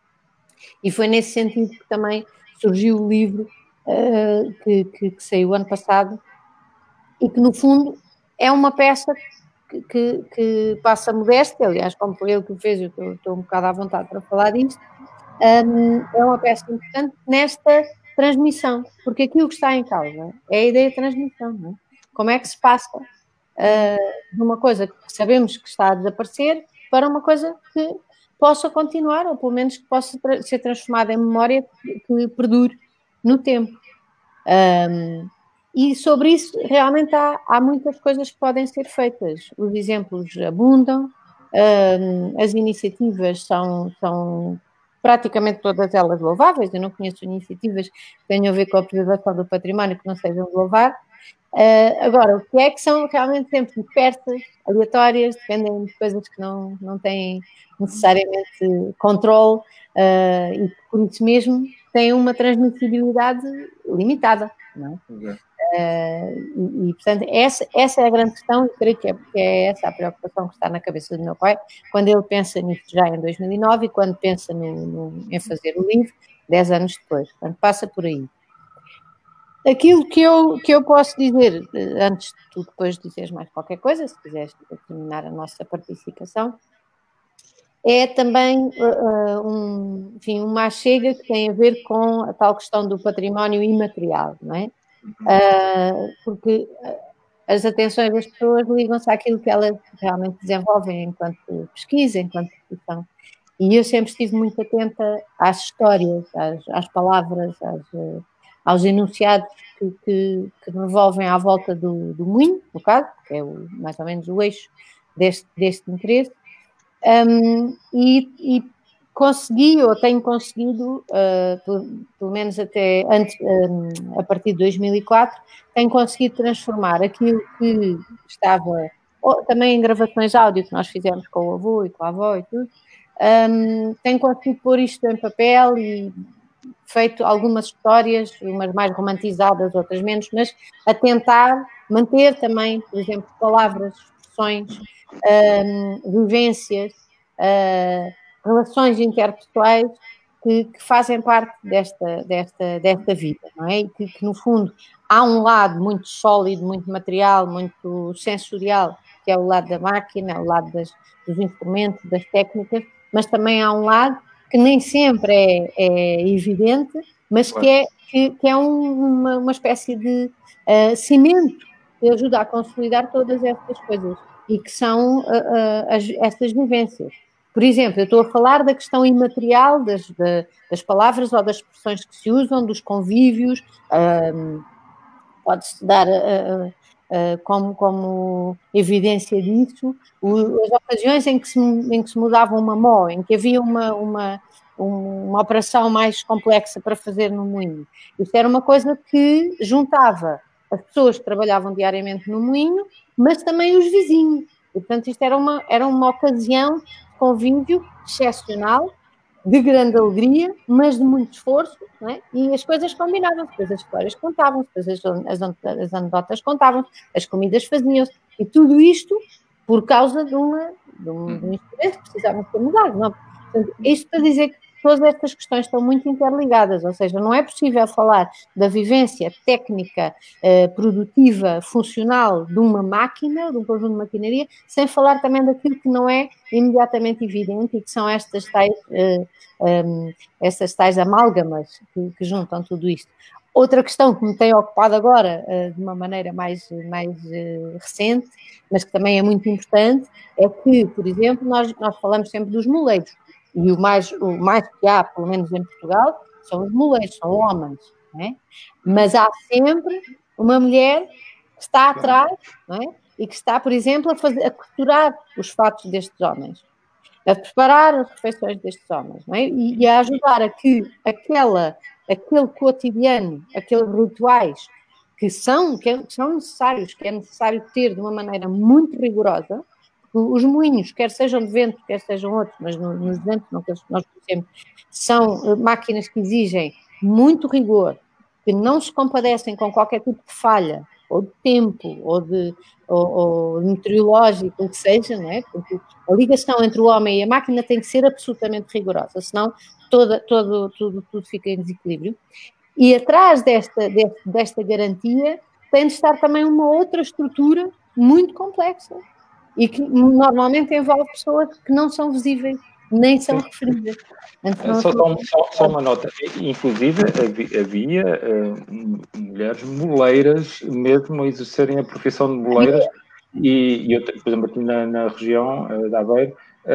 E foi nesse sentido que também surgiu o livro uh, que, que, que saiu ano passado e que, no fundo, é uma peça que, que, que passa modéstia, aliás, como foi ele que fez, eu estou, estou um bocado à vontade para falar disto, um, é uma peça importante nesta transmissão, porque aquilo que está em causa é a ideia de transmissão, não é? Como é que se passa uh, de uma coisa que sabemos que está a desaparecer para uma coisa que possa continuar, ou pelo menos que possa tra- ser transformada em memória que, que perdure no tempo. Um, e sobre isso, realmente, há, há muitas coisas que podem ser feitas. Os exemplos abundam, um, as iniciativas são, são praticamente todas elas louváveis. Eu não conheço iniciativas que tenham a ver com a preservação do património que não sejam de louvar. Uh, agora, o que é que são realmente sempre dispersas, aleatórias, dependem de coisas que não, não têm necessariamente controle uh, e por isso mesmo têm uma transmissibilidade limitada, não é? Uhum. Uh, e, e, portanto, essa, essa é a grande questão e creio que é, que é essa a preocupação que está na cabeça do meu pai quando ele pensa nisso já em dois mil e nove e quando pensa no, no, em fazer o livro dez anos depois. Portanto, passa por aí. Aquilo que eu, que eu posso dizer, antes de tu depois dizeres mais qualquer coisa, se quiseres terminar a nossa participação, é também uh, um, enfim, uma achega que tem a ver com a tal questão do património imaterial, não é? Uh, porque as atenções das pessoas ligam-se àquilo que elas realmente desenvolvem enquanto pesquisa, enquanto profissão. E eu sempre estive muito atenta às histórias, às, às palavras, às... aos enunciados que, que, que revolvem à volta do, do moinho, no caso, que é o, mais ou menos o eixo deste, deste interesse, um, e, e consegui, ou tenho conseguido, uh, pelo, pelo menos até antes, um, a partir de dois mil e quatro, tenho conseguido transformar aquilo que estava, ou, também em gravações áudio que nós fizemos com o avô e com a avó e tudo, um, tenho conseguido pôr isto em papel e feito algumas histórias, umas mais romantizadas, outras menos, mas a tentar manter também, por exemplo, palavras, expressões, um, vivências, uh, relações interpessoais que, que fazem parte desta, desta, desta vida, não é? E que, que, no fundo, há um lado muito sólido, muito material, muito sensorial, que é o lado da máquina, o lado das, dos instrumentos, das técnicas, mas também há um lado que nem sempre é, é evidente, mas que é, que, que é um, uma, uma espécie de uh, cimento que ajuda a consolidar todas estas coisas e que são uh, uh, as, estas vivências. Por exemplo, eu estou a falar da questão imaterial das, de, das palavras ou das expressões que se usam, dos convívios, uh, pode-se dar uh, uh, como, como evidência disso o, as ocasiões em que, se, em que se mudava uma mó, em que havia uma, uma, uma operação mais complexa para fazer no moinho. Isto era uma coisa que juntava as pessoas que trabalhavam diariamente no moinho, mas também os vizinhos. E, portanto, isto era uma, era uma ocasião de convívio excepcional, de grande alegria, mas de muito esforço, não é? E as coisas combinavam-se, depois as histórias contavam-se, depois as, as, as anedotas contavam-se, as comidas faziam-se, e tudo isto por causa de, uma, de, um, de um instrumento que precisavam ser mudado. Não? Portanto, isto para dizer que todas estas questões estão muito interligadas, ou seja, não é possível falar da vivência técnica, eh, produtiva, funcional de uma máquina, de um conjunto de maquinaria, sem falar também daquilo que não é imediatamente evidente e que são estas tais, eh, um, estas tais amálgamas que, que juntam tudo isto. Outra questão que me tem ocupado agora, uh, de uma maneira mais, mais uh, recente, mas que também é muito importante, é que, por exemplo, nós, nós falamos sempre dos moleiros. E o mais, o mais que há, pelo menos em Portugal, são os moleiros, são homens. Não é? Mas há sempre uma mulher que está atrás, não é? E que está, por exemplo, a, fazer, a costurar os fatos destes homens, a preparar as refeições destes homens, não é? E, e a ajudar a que aquela, aquele cotidiano, aqueles rituais que são, que são necessários, que é necessário ter de uma maneira muito rigorosa. Os moinhos, quer sejam de vento, quer sejam outros, mas nos ventos, não que nós conhecemos, são máquinas que exigem muito rigor, que não se compadecem com qualquer tipo de falha, ou de tempo, ou de ou, ou meteorológico, o que seja, não é? Porque a ligação entre o homem e a máquina tem que ser absolutamente rigorosa, senão toda, todo, tudo, tudo fica em desequilíbrio. E atrás desta, desta, desta garantia tem de estar também uma outra estrutura muito complexa, e que normalmente envolve pessoas que não são visíveis, nem são referidas. Só, só, só, só uma nota. Inclusive, havia, havia uh, mulheres moleiras mesmo a exercerem a profissão de moleiras, e, e eu, por exemplo, aqui na, na região uh, de Aveiro,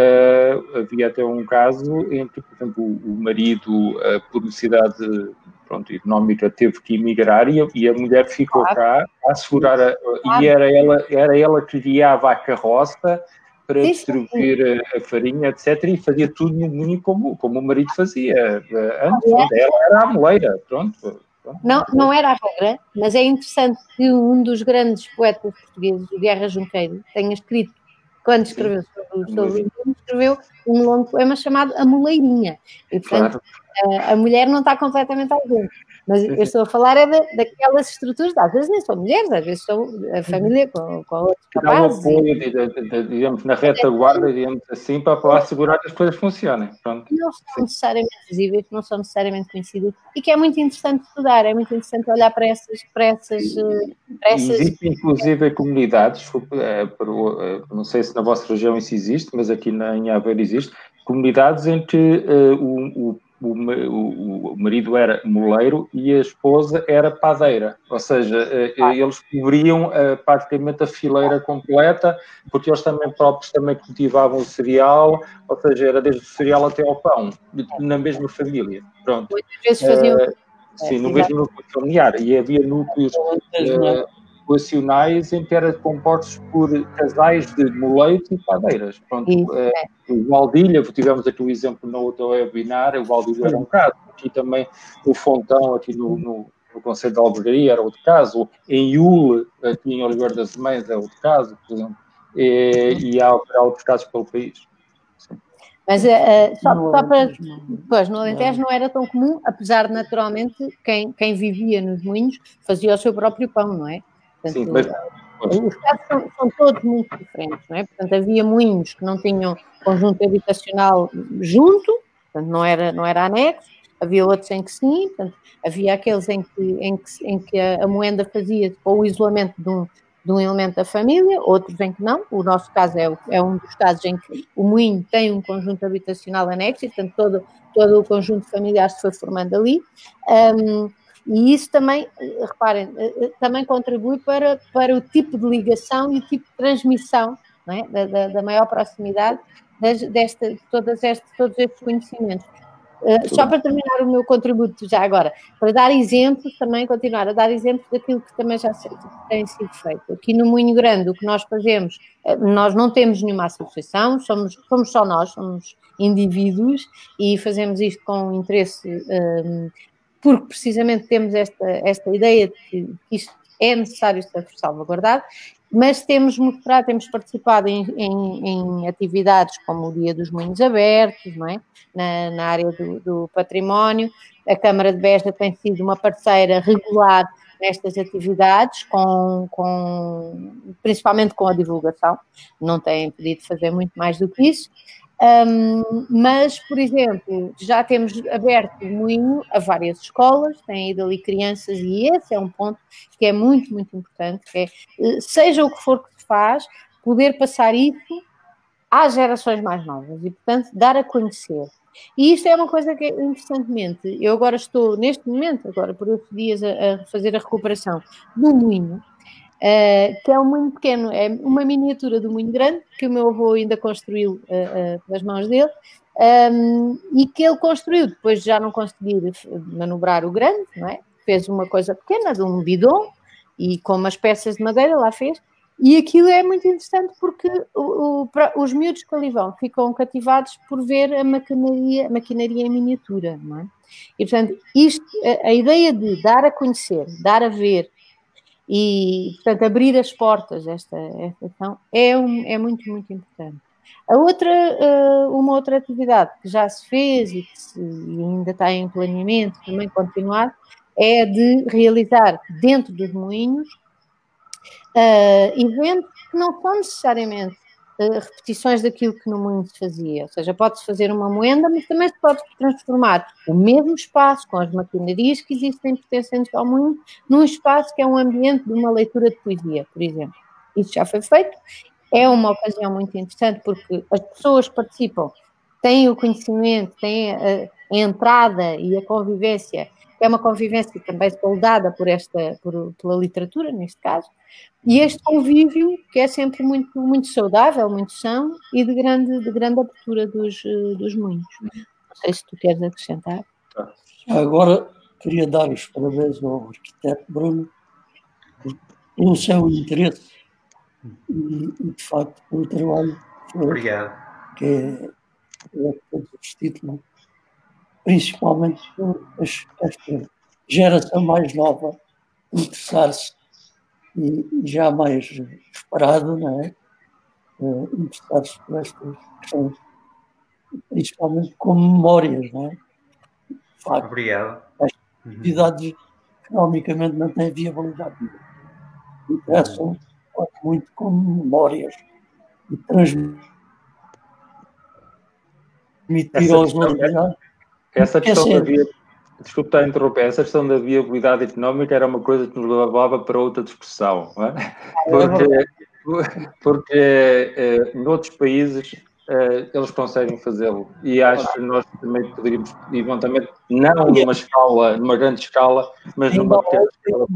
uh, havia até um caso em que, por exemplo, o, o marido, uh, por necessidade pronto, económica, teve que emigrar, e a, e a mulher ficou cá a assegurar, a, e era ela, era ela que guiava a carroça para sim, distribuir sim. A, a farinha, etcétera, e fazia tudo no moinho como, como o marido fazia antes. Ah, é? Ela era a moleira, pronto, pronto. Não, não era a regra, mas é interessante que um dos grandes poetas portugueses, o Guerra Junqueiro, tenha escrito, quando escreveu sobre, sobre o mundo, escreveu um longo poema chamado A Moleirinha. E, portanto, claro. a, a mulher não está completamente ausente. Mas eu estou a falar é da, daquelas estruturas, às vezes nem são mulheres, às vezes são a família com, com outros rapazes. Dá um apoio, e... digamos, na retaguarda, digamos assim, para, para assegurar que as coisas funcionem. Pronto. Não são necessariamente visíveis, não são necessariamente conhecidas, e que é muito interessante estudar, é muito interessante olhar para essas... Para essas, para essas... Existem, inclusive, comunidades, não sei se na vossa região isso existe, mas aqui na, em Aveiro existe, comunidades em que uh, o, o O, o, o marido era moleiro e a esposa era padeira, ou seja, ah. eles cobriam uh, praticamente a fileira completa, porque eles também próprios também cultivavam o cereal, ou seja, era desde o cereal até ao pão, na mesma família. Pronto. Muitas vezes faziam... Uh, sim, no mesmo núcleo familiar, e havia núcleos uh, relacionais em que eram compostos por casais de moleiros e padeiras. Pronto. Uh, o Valdilha, tivemos aqui o exemplo no outro webinar, o Valdilha era um caso, aqui também o Fontão, aqui no, no, no Conselho de Albergaria, era outro caso, em Iule, aqui em Oliveira das Mães, é outro caso, por exemplo, e, e há, há outros casos pelo país. Sim. Mas uh, só, só para... Pois, no Alentejo não era tão comum, apesar de, naturalmente, quem, quem vivia nos moinhos fazia o seu próprio pão, não é? Portanto, sim, mas... Os casos são, são todos muito diferentes, não é? Portanto, havia moinhos que não tinham conjunto habitacional junto, portanto, não era, não era anexo, havia outros em que sim, portanto, havia aqueles em que, em que, em que a moenda fazia ou o isolamento de um, de um elemento da família, outros em que não. O nosso caso é, é um dos casos em que o moinho tem um conjunto habitacional anexo e, portanto, todo, todo o conjunto familiar se foi formando ali. Um, E isso também, reparem, também contribui para, para o tipo de ligação e o tipo de transmissão, não é? da, da, da maior proximidade das, desta, de todas estes, todos estes conhecimentos. Uh, só para terminar o meu contributo já agora, para dar exemplos, também continuar a dar exemplos daquilo que também já se, tem sido feito. Aqui no Moinho Grande, o que nós fazemos, nós não temos nenhuma associação, somos, somos só nós, somos indivíduos, e fazemos isto com interesse... Um, porque precisamente temos esta, esta ideia de que isto é necessário ser salvaguardado, mas temos mostrado, temos participado em, em, em atividades como o Dia dos Moinhos Abertos, não é? na, na área do, do património. A Câmara de Beja tem sido uma parceira regular nestas atividades, com, com, principalmente com a divulgação, não tem podido fazer muito mais do que isso. Um, mas, por exemplo, já temos aberto o moinho a várias escolas, têm ido ali crianças, e esse é um ponto que é muito, muito importante, que é, seja o que for que se faz, poder passar isso às gerações mais novas e, portanto, dar a conhecer. E isto é uma coisa que, interessantemente, eu agora estou, neste momento, agora por estes dias, a, a fazer a recuperação do moinho, Uh, que é um moinho pequeno, é uma miniatura do moinho grande, que o meu avô ainda construiu uh, uh, pelas mãos dele, um, e que ele construiu, depois de já não conseguir manobrar o grande, não é? Fez uma coisa pequena, de um bidon, e com umas peças de madeira lá fez, e aquilo é muito interessante porque o, o, pra, os miúdos que ali vão ficam cativados por ver a maquinaria, a maquinaria em miniatura, não é? E, portanto, isto, a, a ideia de dar a conhecer, dar a ver, e, portanto, abrir as portas desta esta ação é, um, é muito, muito importante. A outra, uh, uma outra atividade que já se fez e que se, e ainda está em planeamento também continuar, é de realizar dentro dos moinhos uh, eventos que não são necessariamente uh, repetições daquilo que no moinho se fazia. Ou seja, pode-se fazer uma moenda, mas também se pode transformar o mesmo espaço, com as maquinarias que existem pertencentes ao moinho, num espaço que é um ambiente de uma leitura de poesia, por exemplo. Isso já foi feito. É uma ocasião muito interessante porque as pessoas que participam têm o conhecimento, têm a, a entrada e a convivência, que é uma convivência também soldada por esta, por, pela literatura, neste caso, e este convívio que é sempre muito, muito saudável, muito são e de grande, de grande abertura dos, dos moinhos. Não sei se tu queres acrescentar. Agora queria dar os parabéns ao arquiteto Bruno pelo seu interesse e, e de facto, pelo trabalho que, Obrigado. que é, é todos os títulos, principalmente por esta geração mais nova interessar-se e já mais esperado, não é? Uh, interessar-se por estas questões, principalmente como memórias, não é? De facto, obrigado. As atividades uhum. economicamente não têm viabilidade. Interessam uhum. muito como memórias e transmitir aos outros. É, essa questão da via, desculpe estar a interromper, essa questão da viabilidade económica era uma coisa que nos levava para outra discussão, não é? Porque, porque eh, noutros países eh, eles conseguem fazê-lo e acho que nós também poderíamos, eventualmente, não numa escala, numa grande escala, mas numa pequena escala.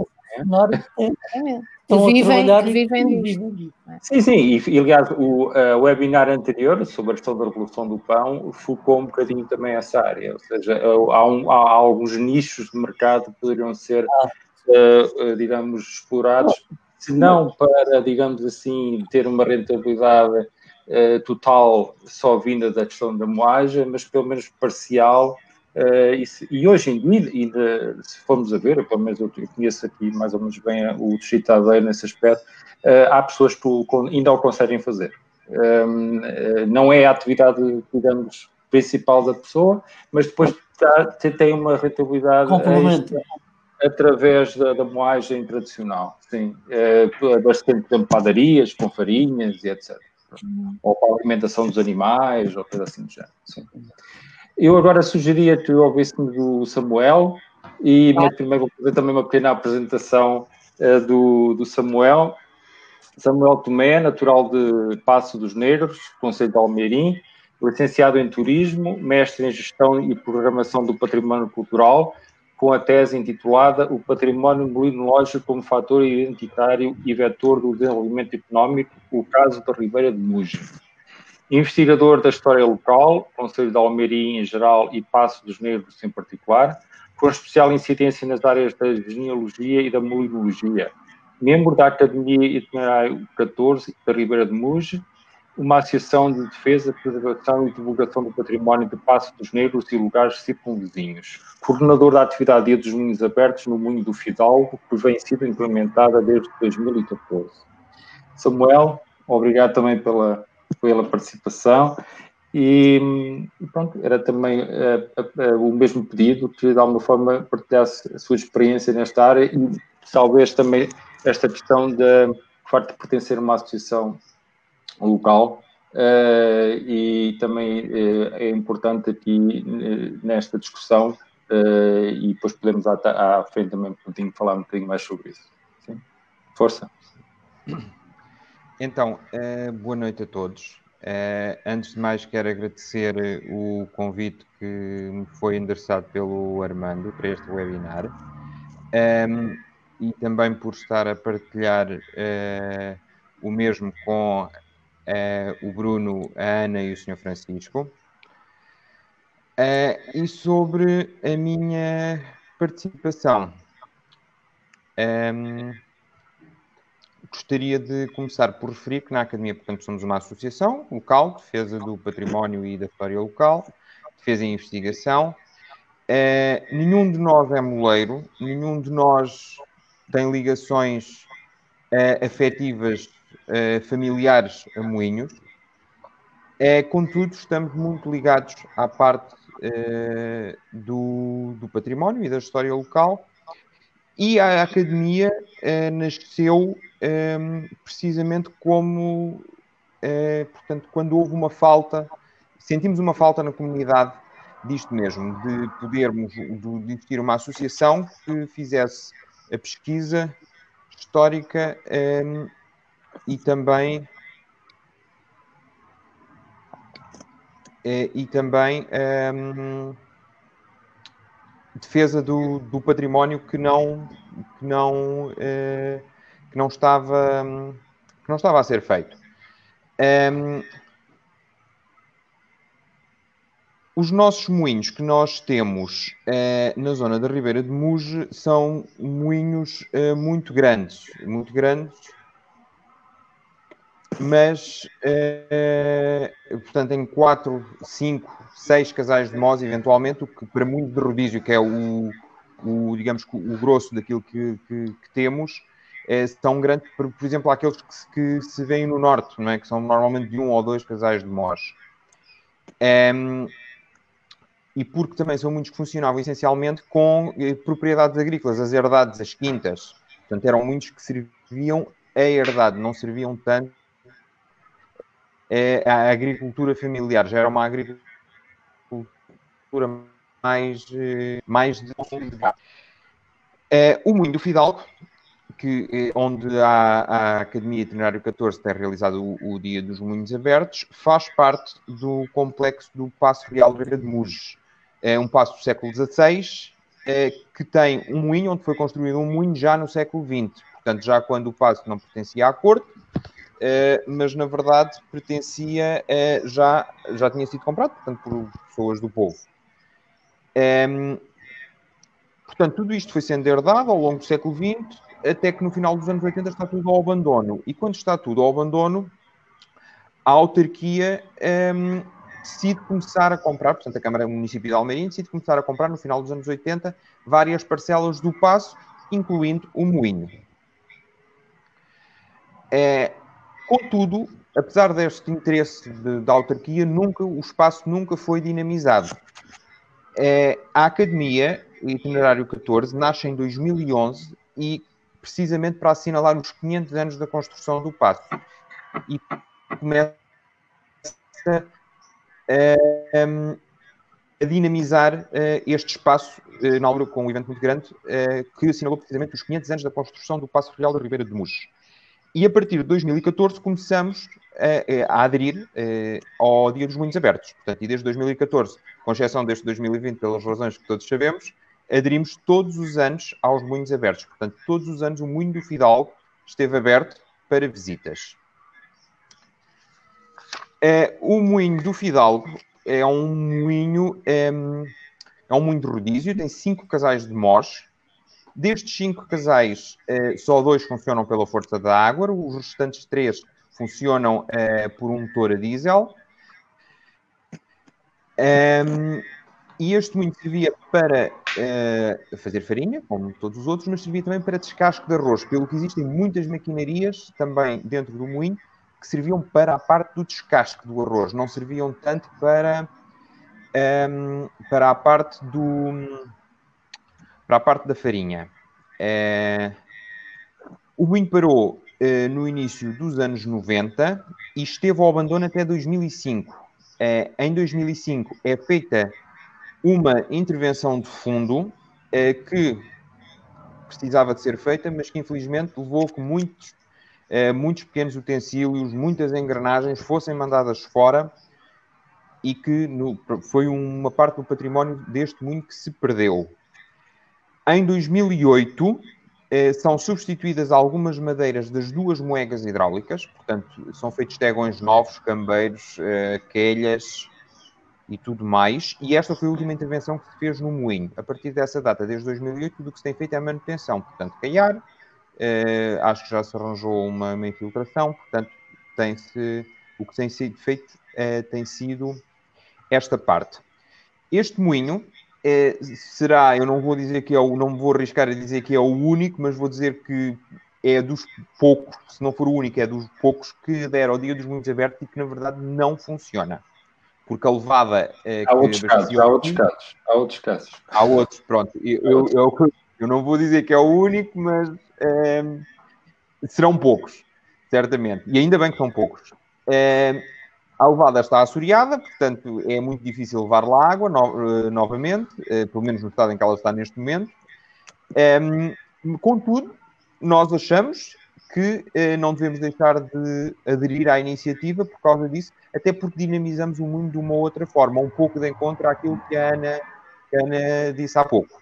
Que vivem, que vivem disso. Sim, sim, e, e aliás o uh, webinar anterior sobre a questão da revolução do pão focou um bocadinho também essa área, ou seja, há, um, há alguns nichos de mercado que poderiam ser, uh, uh, digamos, explorados, se não para, digamos assim, ter uma rentabilidade uh, total só vinda da questão da moagem, mas pelo menos parcial. Uh, e, se, e hoje em dia, e de, se formos a ver, pelo menos eu conheço aqui mais ou menos bem o Distrito Aveiro nesse aspecto, uh, há pessoas que o, ainda o conseguem fazer. Um, uh, não é a atividade, digamos, principal da pessoa, mas depois tá, tem uma rentabilidade extra, através da, da moagem tradicional. Sim, uh, bastante de padarias, com farinhas e etcétera. Ou para a alimentação dos animais, ou coisa assim do género. Sim. Eu agora sugeria que ouvíssemos do Samuel e mas primeiro vou fazer também uma pequena apresentação uh, do, do Samuel. Samuel Tomé, natural de Paço dos Negros, Concelho de Almeirim, licenciado em Turismo, mestre em Gestão e Programação do Património Cultural, com a tese intitulada O Património Molinológico como Fator Identitário e Vetor do Desenvolvimento Económico, o caso da Ribeira de Muge. Investigador da história local, Concelho de Almeirim em geral e Paço dos Negros em particular, com especial incidência nas áreas da genealogia e da molinologia. Membro da Academia Itinerário catorze da Ribeira de Muge uma associação de defesa, preservação e divulgação do património de Paços dos Negros e lugares circunvizinhos. Coordenador da atividade Dia dos Moinhos Abertos no Moinho do Fidalgo, que vem sido implementada desde dois mil e catorze. Samuel, obrigado também pela, pela participação. E, e pronto, era também uh, uh, uh, o mesmo pedido, que de alguma forma partilhasse a sua experiência nesta área e talvez também esta questão de facto de pertencer a uma associação local, uh, e também uh, é importante aqui uh, nesta discussão, uh, e depois podemos à, à frente também um bocadinho, falar um bocadinho mais sobre isso. Sim? Força. Então, uh, boa noite a todos. Uh, antes de mais, quero agradecer o convite que me foi endereçado pelo Armando para este webinar, um, e também por estar a partilhar uh, o mesmo com uh, o Bruno, a Ana e o senhor Francisco. Uh, e sobre a minha participação, um, gostaria de começar por referir que na Academia, portanto, somos uma associação local, defesa do património e da história local, defesa e investigação. Uh, nenhum de nós é moleiro, nenhum de nós tem ligações uh, afetivas, uh, familiares a moinhos. Uh, contudo, estamos muito ligados à parte uh, do, do património e da história local. E a Academia uh, nasceu um, precisamente como, uh, portanto, quando houve uma falta, sentimos uma falta na comunidade disto mesmo, de podermos, de, de existir uma associação que fizesse a pesquisa histórica um, e também, uh, e também um, defesa do, do património que não, que, não, eh, que, não estava, que não estava a ser feito. Um, os nossos moinhos que nós temos eh, na zona da Ribeira de Muge são moinhos eh, muito grandes, muito grandes, mas, eh, portanto, em quatro, cinco, seis casais de Mós, eventualmente, o que para muito de rodízio, que é o, o digamos, o grosso daquilo que, que, que temos, é tão grande, por, por exemplo, aqueles que se, que se veem no norte, não é? Que são normalmente de um ou dois casais de Mós. Um, e porque também são muitos que funcionavam essencialmente com eh, propriedades agrícolas, as herdades, as quintas. Portanto, eram muitos que serviam a herdade, não serviam tanto é a agricultura familiar, já era uma agricultura mais, mais de... É, o Moinho do Fidalgo, que, onde a, a Academia Itinerário catorze tem realizado o, o Dia dos Moinhos Abertos, faz parte do complexo do Paço Real de Ribeira de Muges. É um paço do século dezasseis, é, que tem um moinho, onde foi construído um moinho já no século vinte, portanto já quando o paço não pertencia à corte, Uh, mas na verdade pertencia, uh, já, já tinha sido comprado, portanto, por pessoas do povo. Um, portanto, tudo isto foi sendo herdado ao longo do século vinte, até que no final dos anos oitenta está tudo ao abandono. E quando está tudo ao abandono, a autarquia um, decide começar a comprar, portanto, a Câmara Municipal de Almeirim decide começar a comprar, no final dos anos oitenta, várias parcelas do paço, incluindo o moinho. É, contudo, apesar deste interesse de, da autarquia, nunca, o espaço nunca foi dinamizado. É, a Academia, o Itinerário catorze, nasce em dois mil e onze e precisamente para assinalar os quinhentos anos da construção do paço. E começa a, a dinamizar este espaço, na altura com um evento muito grande, que assinalou precisamente os quinhentos anos da construção do Paço Real da Ribeira de Muges. E a partir de dois mil e catorze começamos a, a aderir eh, ao Dia dos Moinhos Abertos. Portanto, e desde dois mil e catorze, com exceção deste dois mil e vinte, pelas razões que todos sabemos, aderimos todos os anos aos Moinhos Abertos. Portanto, todos os anos o Moinho do Fidalgo esteve aberto para visitas. Eh, o Moinho do Fidalgo é um moinho, é, é um moinho de rodízio, tem cinco casais de Mós. Destes cinco casais, eh, só dois funcionam pela força da água, os restantes três funcionam uh, por um motor a diesel. Um, e este moinho servia para uh, fazer farinha, como todos os outros, mas servia também para descasco de arroz, pelo que existem muitas maquinarias também dentro do moinho que serviam para a parte do descasco do arroz, não serviam tanto para, um, para a parte do para a parte da farinha. Uh, o moinho parou uh, no início dos anos noventa e esteve ao abandono até dois mil e cinco. Uh, em dois mil e cinco é feita uma intervenção de fundo uh, que precisava de ser feita, mas que infelizmente levou que muitos, uh, muitos pequenos utensílios, muitas engrenagens fossem mandadas fora e que no, foi uma parte do património deste moinho que se perdeu. Em dois mil e oito uh, são substituídas algumas madeiras das duas moegas hidráulicas, portanto são feitos tegões novos, cambeiros, uh, quelhas e tudo mais, e esta foi a última intervenção que se fez no moinho. A partir dessa data, desde dois mil e oito, tudo o que se tem feito é a manutenção, portanto, caiar, uh, acho que já se arranjou uma, uma infiltração, portanto, tem-se, o que tem sido feito uh, tem sido esta parte. Este moinho uh, será, eu não vou dizer que é o, não me vou arriscar a dizer que é o único, mas vou dizer que é dos poucos, se não for o único, é dos poucos que adere ao Dia dos Moinhos Abertos e que, na verdade, não funciona. Porque a levada... Eh, há, outros casos, há outros casos. Há outros casos. Há outros, pronto. Eu, eu, eu, eu não vou dizer que é o único, mas eh, serão poucos, certamente. E ainda bem que são poucos. Eh, a levada está assoreada, portanto é muito difícil levar lá água no, novamente, eh, pelo menos no estado em que ela está neste momento. Eh, contudo, nós achamos que eh, não devemos deixar de aderir à iniciativa por causa disso, até porque dinamizamos o mundo de uma outra forma, um pouco de encontro àquilo que a Ana, que a Ana disse há pouco.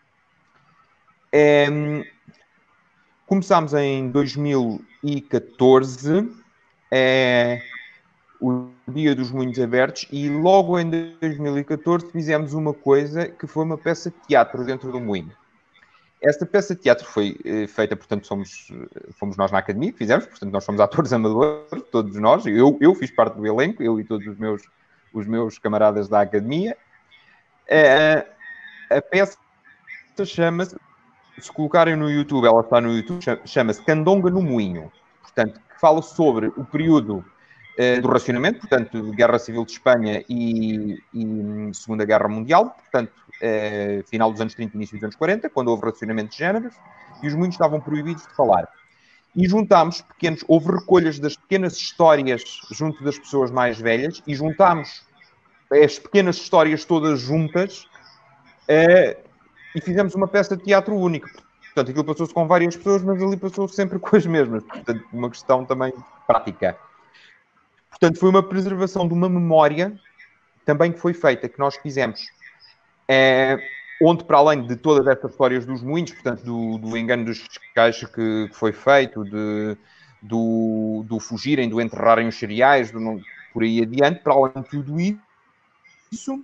É, começámos em dois mil e catorze, é, o Dia dos Moinhos Abertos, e logo em dois mil e catorze fizemos uma coisa que foi uma peça de teatro dentro do moinho. Esta peça de teatro foi uh, feita, portanto, somos, fomos nós na academia que fizemos, portanto, nós somos atores amadores, todos nós, eu, eu fiz parte do elenco, eu e todos os meus, os meus camaradas da academia. Uh, a peça chama-se, se colocarem no YouTube, ela está no YouTube, chama-se Candonga no Moinho, portanto, que fala sobre o período uh, do racionamento, portanto, Guerra Civil de Espanha e, e Segunda Guerra Mundial, portanto, Uh, final dos anos trinta, início dos anos quarenta, quando houve racionamento de géneros, e os moinhos estavam proibidos de falar. E juntámos pequenos, houve recolhas das pequenas histórias junto das pessoas mais velhas, e juntámos as pequenas histórias todas juntas, uh, e fizemos uma peça de teatro única. Portanto, aquilo passou-se com várias pessoas, mas ali passou-se sempre com as mesmas. Portanto, uma questão também prática. Portanto, foi uma preservação de uma memória também que foi feita, que nós fizemos. É, onde, para além de todas estas histórias dos moinhos, portanto, do, do engano dos descaixos que, que foi feito, de, do, do fugirem, do enterrarem os cereais, do, não, por aí adiante, para além de tudo isso,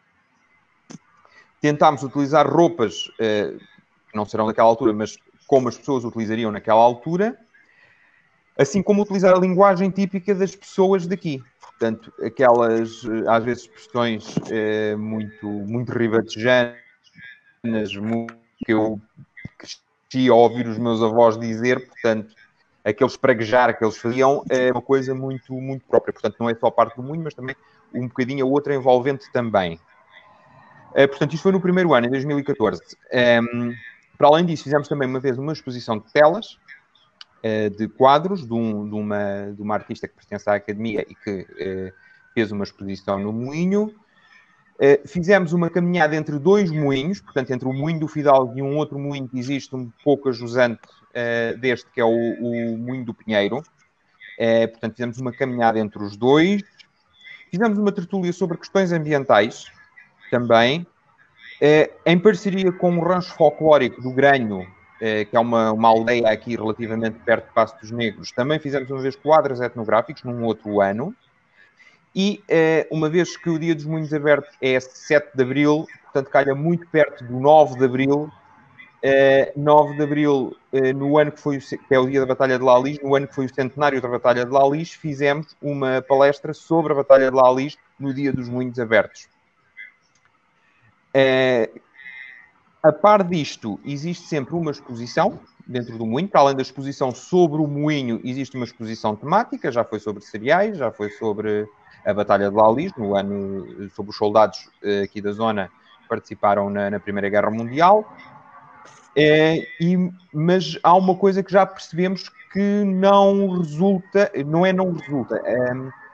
tentámos utilizar roupas eh, que não serão daquela altura, mas como as pessoas utilizariam naquela altura, assim como utilizar a linguagem típica das pessoas daqui. Portanto, aquelas, às vezes, expressões eh, muito, muito ribatejanas, que eu cresci a ouvir os meus avós dizer, portanto, aqueles praguejar que eles faziam é uma coisa muito, muito própria. Portanto, não é só a parte do moinho, mas também um bocadinho a outra envolvente também. Eh, portanto, isto foi no primeiro ano, em dois mil e catorze. Eh, para além disso, fizemos também uma vez uma exposição de telas, de quadros de, um, de, uma, de uma artista que pertence à academia e que eh, fez uma exposição no moinho. Eh, fizemos uma caminhada entre dois moinhos, portanto, entre o moinho do Fidalgo e um outro moinho que existe um pouco ajusante eh, deste, que é o, o moinho do Pinheiro. Eh, portanto, fizemos uma caminhada entre os dois. Fizemos uma tertúlia sobre questões ambientais, também, eh, em parceria com o rancho folclórico do Granho, que é uma, uma aldeia aqui relativamente perto de Paço dos Negros. Também fizemos uma vez quadros etnográficos, num outro ano. E uma vez que o Dia dos Moinhos Abertos é sete de abril, portanto calha muito perto do nove de abril, Uh, nove de Abril, uh, no ano que foi o, que é o dia da Batalha de Lalis, no ano que foi o centenário da Batalha de Lalis, fizemos uma palestra sobre a Batalha de Lalis no dia dos Moinhos Abertos. Uh, a par disto, existe sempre uma exposição dentro do moinho. Para além da exposição sobre o moinho, existe uma exposição temática, já foi sobre cereais, já foi sobre a Batalha de Lalis, no ano, sobre os soldados uh, aqui da zona que participaram na, na Primeira Guerra Mundial. É, e, mas há uma coisa que já percebemos que não resulta, não é não resulta. É,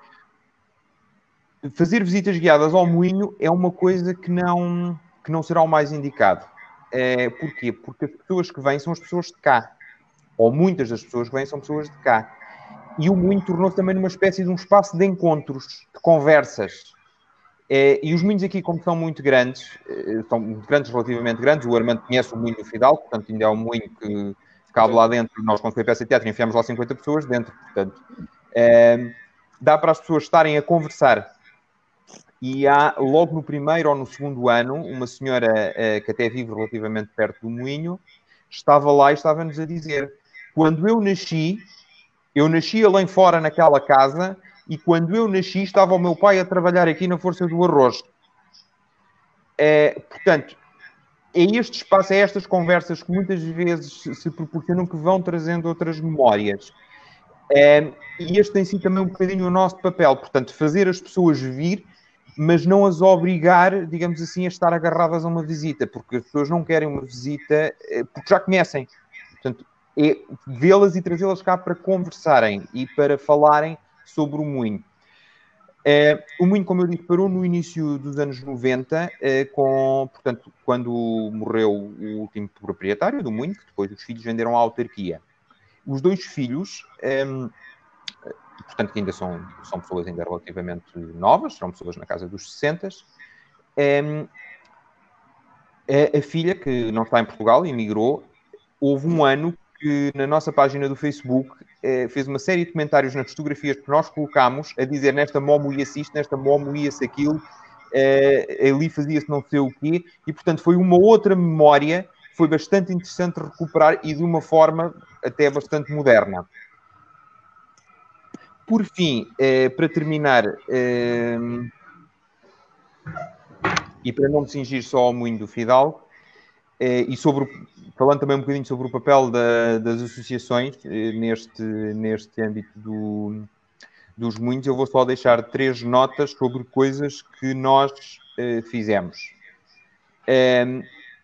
fazer visitas guiadas ao moinho é uma coisa que não, que não será o mais indicado. É, porquê? Porque as pessoas que vêm são as pessoas de cá. Ou muitas das pessoas que vêm são pessoas de cá. E o moinho tornou-se também numa espécie de um espaço de encontros, de conversas. É, e os moinhos aqui, como são muito grandes, são muito grandes, relativamente grandes, o Armando conhece o moinho do Fidalgo, portanto ainda é um moinho que cabe lá dentro. Nós, quando foi a peça de teatro, enfiamos lá cinquenta pessoas dentro, portanto é, dá para as pessoas estarem a conversar. E há, logo no primeiro ou no segundo ano, uma senhora é, que até vive relativamente perto do moinho, estava lá e estava-nos a dizer: quando eu nasci, eu nasci além fora naquela casa, e quando eu nasci estava o meu pai a trabalhar aqui na Força do Arroz. É, portanto, é este espaço, é estas conversas que muitas vezes se proporcionam, que vão trazendo outras memórias. É, e este tem sido também um bocadinho o nosso papel, portanto, fazer as pessoas vir, mas não as obrigar, digamos assim, a estar agarradas a uma visita, porque as pessoas não querem uma visita porque já conhecem. Portanto, é vê-las e trazê-las cá para conversarem e para falarem sobre o moinho. É, o moinho, como eu disse, parou no início dos anos noventa, é, com, portanto, quando morreu o último proprietário do moinho, que depois os filhos venderam à autarquia. Os dois filhos, é, portanto, que ainda são, são pessoas ainda relativamente novas, são pessoas na casa dos sessenta, é, a, a filha, que não está em Portugal, emigrou. Houve um ano que na nossa página do Facebook eh, fez uma série de comentários nas fotografias que nós colocámos a dizer: nesta mó moía-se isto, nesta mó moía-se aquilo, eh, ali fazia-se não sei o quê, e portanto foi uma outra memória, foi bastante interessante recuperar e de uma forma até bastante moderna. Por fim, eh, para terminar, eh, e para não me cingir só ao moinho do Fidalgo, eh, e sobre, falando também um bocadinho sobre o papel da, das associações eh, neste, neste âmbito do, dos moinhos, eu vou só deixar três notas sobre coisas que nós eh, fizemos. Eh,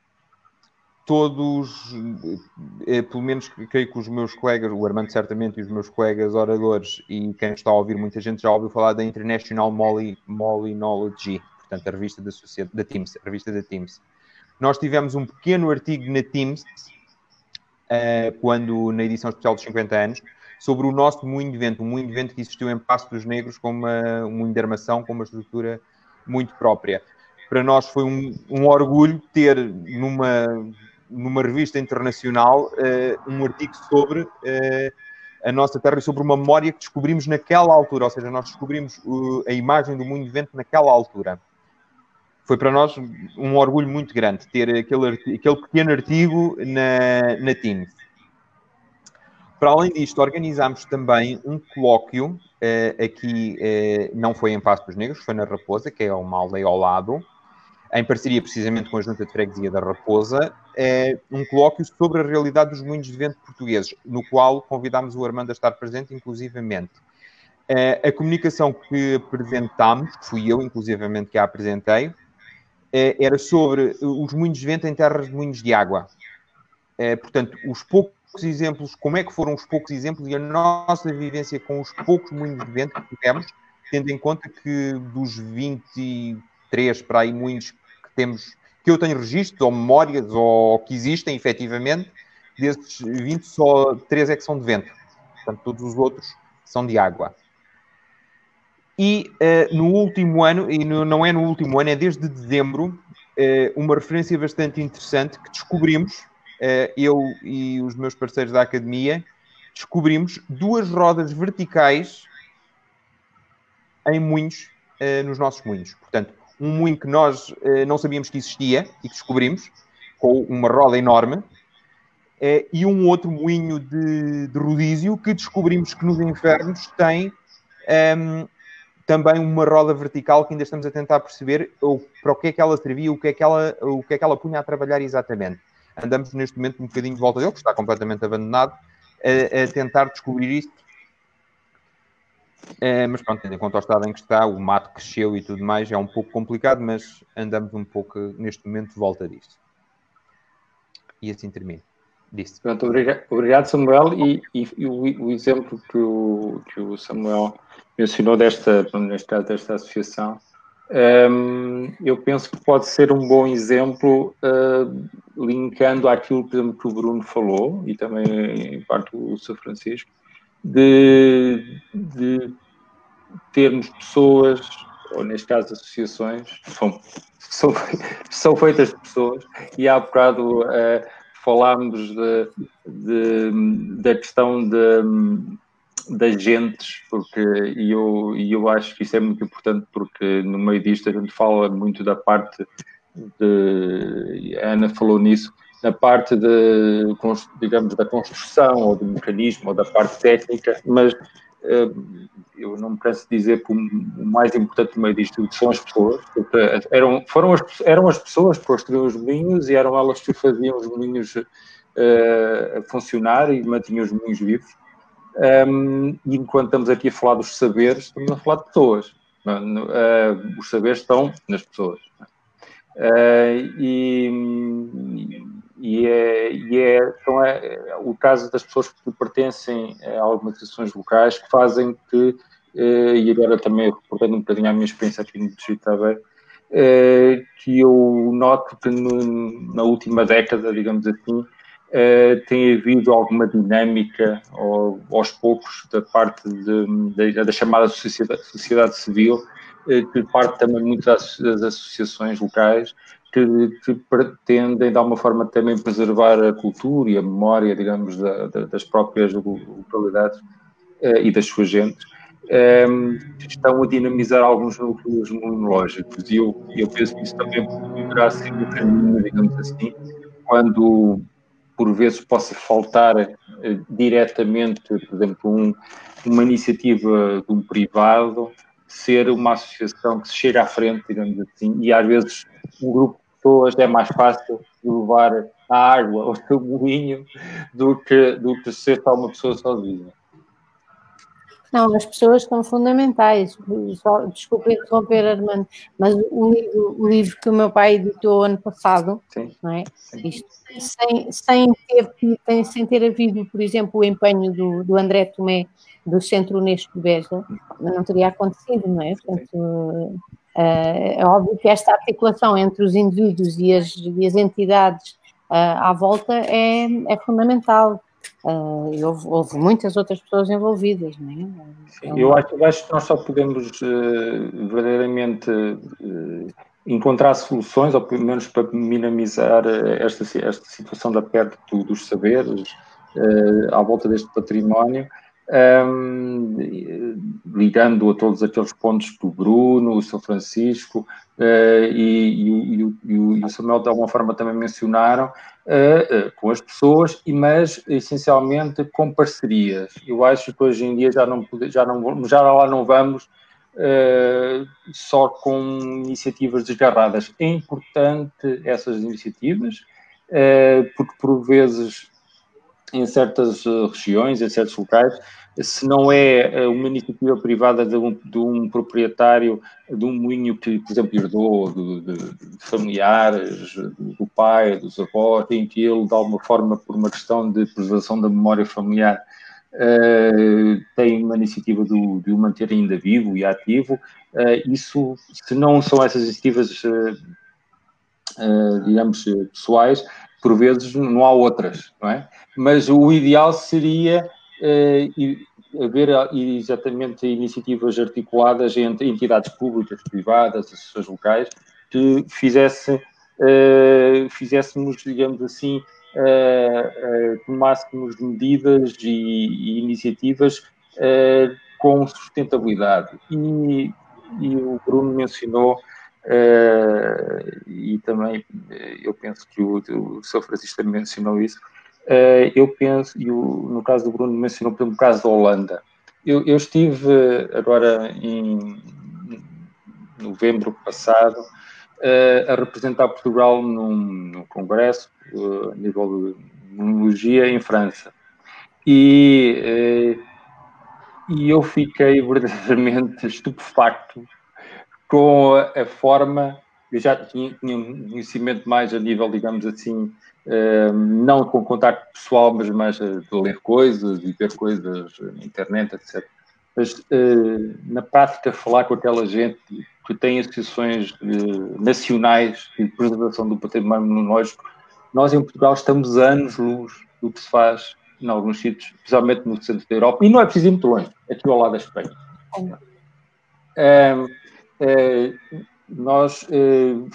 todos, eh, pelo menos creio que os meus colegas, o Armando certamente, e os meus colegas oradores, e quem está a ouvir, muita gente já ouviu falar da International Molynology, portanto a revista da, da Teams, a revista da Teams. Nós tivemos um pequeno artigo na Teams, uh, quando, na edição especial dos cinquenta anos, sobre o nosso moinho de vento, um moinho de vento que existiu em Paço dos Negros, com uma, um moinho de armação, com uma estrutura muito própria. Para nós foi um, um orgulho ter, numa, numa revista internacional, uh, um artigo sobre uh, a nossa terra e sobre uma memória que descobrimos naquela altura, ou seja, nós descobrimos uh, a imagem do moinho de vento naquela altura. Foi para nós um orgulho muito grande ter aquele, aquele pequeno artigo na, na Teams. Para além disto, organizámos também um colóquio, eh, aqui eh, não foi em Paço dos Negros, foi na Raposa, que é uma aldeia ao lado, em parceria precisamente com a Junta de Freguesia da Raposa, eh, um colóquio sobre a realidade dos moinhos de vento portugueses, no qual convidámos o Armando a estar presente, inclusivamente. Eh, a comunicação que apresentámos, que fui eu, inclusivamente, que a apresentei, era sobre os moinhos de vento em terras de moinhos de água. É, portanto, os poucos exemplos, como é que foram os poucos exemplos e a nossa vivência com os poucos moinhos de vento que tivemos, tendo em conta que dos vinte e três para aí moinhos que temos, que eu tenho registros ou memórias ou que existem efetivamente, desses vinte, só três é que são de vento. Portanto, todos os outros são de água. E uh, no último ano, e no, não é no último ano, é desde dezembro, uh, uma referência bastante interessante que descobrimos, uh, eu e os meus parceiros da academia, descobrimos duas rodas verticais em moinhos, uh, nos nossos moinhos. Portanto, um moinho que nós uh, não sabíamos que existia e que descobrimos, com uma roda enorme, eh, e um outro moinho de, de rodízio que descobrimos que nos infernos tem um, também uma roda vertical que ainda estamos a tentar perceber ou, para o que é que ela servia, o que é que ela, o que é que ela punha a trabalhar exatamente. Andamos neste momento um bocadinho de volta dele, que está completamente abandonado, a, a tentar descobrir isto. É, mas pronto, tendo em conta o estado em que está, o mato cresceu e tudo mais, é um pouco complicado, mas andamos um pouco, neste momento, de volta disto. E assim termino. Disse. Pronto, obrigado, obrigado Samuel. E, e, e o, o exemplo que o, que o Samuel mencionou desta, neste caso, desta associação, um, eu penso que pode ser um bom exemplo, uh, linkando àquilo, por exemplo, que o Bruno falou, e também, em parte, o São Francisco, de, de termos pessoas, ou neste caso associações, são, são, são feitas de pessoas, e há bocado uh, falámos de, de, da questão de, de agentes, porque e eu, e eu acho que isso é muito importante, porque no meio disto a gente fala muito da parte de, a Ana falou nisso, na parte de, digamos, da construção, ou do mecanismo, ou da parte técnica, mas eu não me canso de dizer que o mais importante no meio disto são as pessoas, porque eram, foram as, eram as pessoas que construíam os moinhos e eram elas que faziam os moinhos uh, a funcionar e mantinham os moinhos vivos. Um, e enquanto estamos aqui a falar dos saberes, estamos a falar de pessoas. Uh, os saberes estão nas pessoas. Uh, e, e, é, e é, então é, é o caso das pessoas que pertencem a algumas associações locais que fazem que, uh, e agora também reportando um bocadinho a minha experiência aqui no Distrito de Aveiro, uh, que eu noto que no, na última década, digamos assim, uh, tem havido alguma dinâmica, ou, aos poucos, da parte de, de, da chamada sociedade, sociedade civil, que parte também muito das, das associações locais, que, que pretendem, de alguma forma, também preservar a cultura e a memória, digamos, da, da, das próprias localidades uh, e das suas gentes, um, estão a dinamizar alguns núcleos imunológicos. E eu, eu penso que isso também poderá ser um caminho, digamos assim, quando, por vezes, possa faltar uh, diretamente, por exemplo, um, uma iniciativa de um privado, ser uma associação que se chega à frente, digamos assim, e às vezes um grupo de pessoas é mais fácil de levar a água ao seu moinho do que, do que ser só uma pessoa sozinha. Não, as pessoas são fundamentais. Só, desculpe interromper, Armando, mas o livro, o livro que o meu pai editou ano passado, sim, não é? Isto, sem, sem, ter, sem ter havido, por exemplo, o empenho do, do André Tomé, do Centro Unesco de Beja, não teria acontecido, não é? Portanto, é óbvio que esta articulação entre os indivíduos e as, e as entidades à volta é, é fundamental. Uh, e houve, houve muitas outras pessoas envolvidas, não é? Sim, eu, acho, eu acho que nós só podemos uh, verdadeiramente uh, encontrar soluções, ou pelo menos para minimizar esta, esta situação da perda do, dos saberes uh, à volta deste património, um, ligando a todos aqueles pontos do Bruno, o São Francisco uh, e, e, e, e o Samuel de alguma forma também mencionaram, Uh, uh, com as pessoas, e, mas essencialmente com parcerias. Eu acho que hoje em dia já, não, já, não, já lá não vamos uh, só com iniciativas desgarradas. É importante essas iniciativas, uh, porque por vezes em certas regiões, em certos locais, se não é uma iniciativa privada de um, de um proprietário de um moinho que, por exemplo, herdou de, de, de familiares, do pai, dos avós, em que ele, de alguma forma, por uma questão de preservação da memória familiar, uh, tem uma iniciativa do, de o manter ainda vivo e ativo, uh, isso, se não são essas iniciativas, uh, uh, digamos, pessoais, por vezes não há outras, não é? Mas o ideal seria uh, haver exatamente iniciativas articuladas entre entidades públicas, privadas, associações locais, que fizesse, uh, fizéssemos, digamos assim, uh, uh, tomássemos medidas e, e iniciativas uh, com sustentabilidade. E, e o Bruno mencionou uh, e também eu penso que o, o São Francisco também mencionou isso. Uh, eu penso, e o, no caso do Bruno mencionou, por exemplo, o caso da Holanda. Eu, eu estive agora em novembro passado uh, a representar Portugal num, num congresso uh, a nível de imunologia em França. E, uh, e eu fiquei verdadeiramente estupefacto com a, a forma. Eu já tinha, tinha um conhecimento mais a nível, digamos assim, uh, não com contacto pessoal, mas mais de ler coisas e ver coisas na internet, etcétera. Mas, uh, na prática, falar com aquela gente que tem associações uh, nacionais de preservação do património imunológico, nós em Portugal estamos anos-luz do que se faz em alguns sítios, especialmente no centro da Europa, e não é preciso ir muito longe, aqui ao lado da Espanha. Um, uh, nós uh,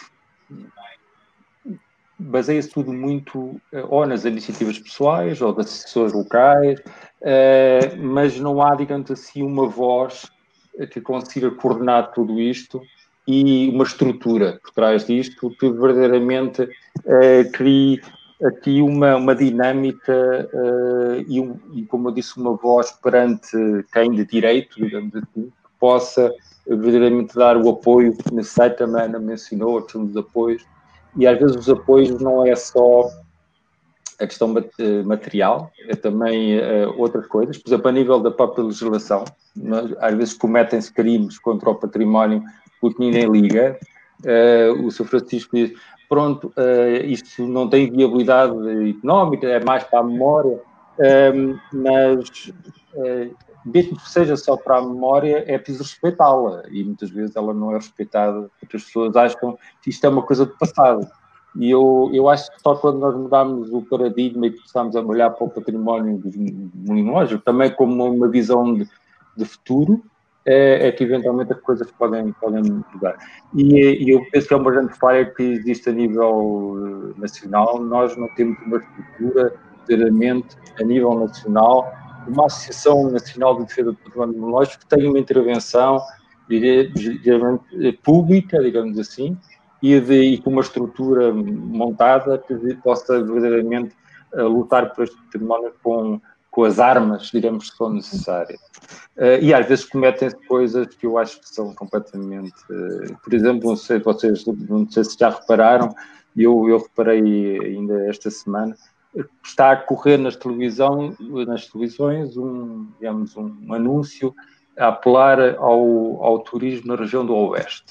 baseia-se tudo muito uh, ou nas iniciativas pessoais ou das assessores locais, uh, mas não há, digamos assim, uma voz que consiga coordenar tudo isto e uma estrutura por trás disto que verdadeiramente uh, crie aqui uma, uma dinâmica uh, e, um, e, como eu disse, uma voz perante quem de direito, digamos assim, que possa verdadeiramente dar o apoio necessário. Também a Ana mencionou a questão dos apoios, e às vezes os apoios não é só a questão material, é também uh, outras coisas. Por exemplo, a nível da própria legislação, nós, às vezes cometem-se crimes contra o património porque ninguém liga. Uh, o São Francisco diz, pronto, uh, isto não tem viabilidade económica, é mais para a memória, uh, mas uh, mesmo que seja só para a memória, é preciso respeitá-la, e muitas vezes ela não é respeitada porque as pessoas acham que isto é uma coisa do passado. E eu, eu acho que só quando nós mudarmos o paradigma e começarmos a olhar para o património imunológico, também como uma visão de, de futuro, é, é que eventualmente as coisas podem, podem mudar. E, e eu penso que é uma grande falha que existe a nível nacional. Nós não temos uma estrutura, verdadeiramente, a nível nacional, uma Associação Nacional de Defesa do Património Imunológico que tenha uma intervenção geralmente pública, digamos assim, e, de, e com uma estrutura montada que possa verdadeiramente uh, lutar por este património com, com as armas, digamos, que são necessárias. Uh, e às vezes cometem-se coisas que eu acho que são completamente... Uh, por exemplo, não sei, vocês, não sei se já repararam, eu, eu reparei ainda esta semana, está a correr nas, televisão, nas televisões um, digamos, um anúncio a apelar ao, ao turismo na região do Oeste.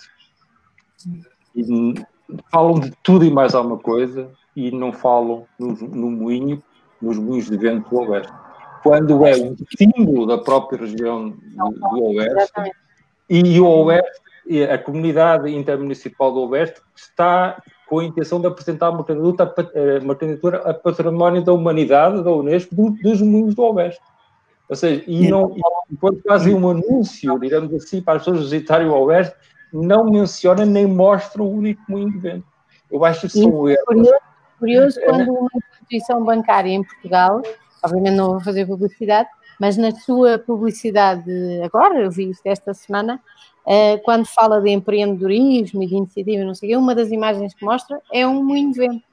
E falam de tudo e mais alguma coisa e não falam no, no moinho, nos moinhos de vento do Oeste. Quando é um símbolo da própria região do, do Oeste, e o Oeste, a comunidade intermunicipal do Oeste está com a intenção de apresentar uma candidatura, uma candidatura a património da humanidade, da Unesco, do, dos moinhos do Oeste. Ou seja, e não, e quando fazem um anúncio, digamos assim, para as pessoas visitarem o Oeste, não mencionam nem mostram o único moinho de vento. Eu acho que isso são erros. Curioso, curioso é. Quando uma instituição bancária em Portugal, obviamente não vou fazer publicidade, mas na sua publicidade agora, eu vi isto esta semana, uh, quando fala de empreendedorismo e de iniciativa, não sei o quê, uma das imagens que mostra é um moinho de vento.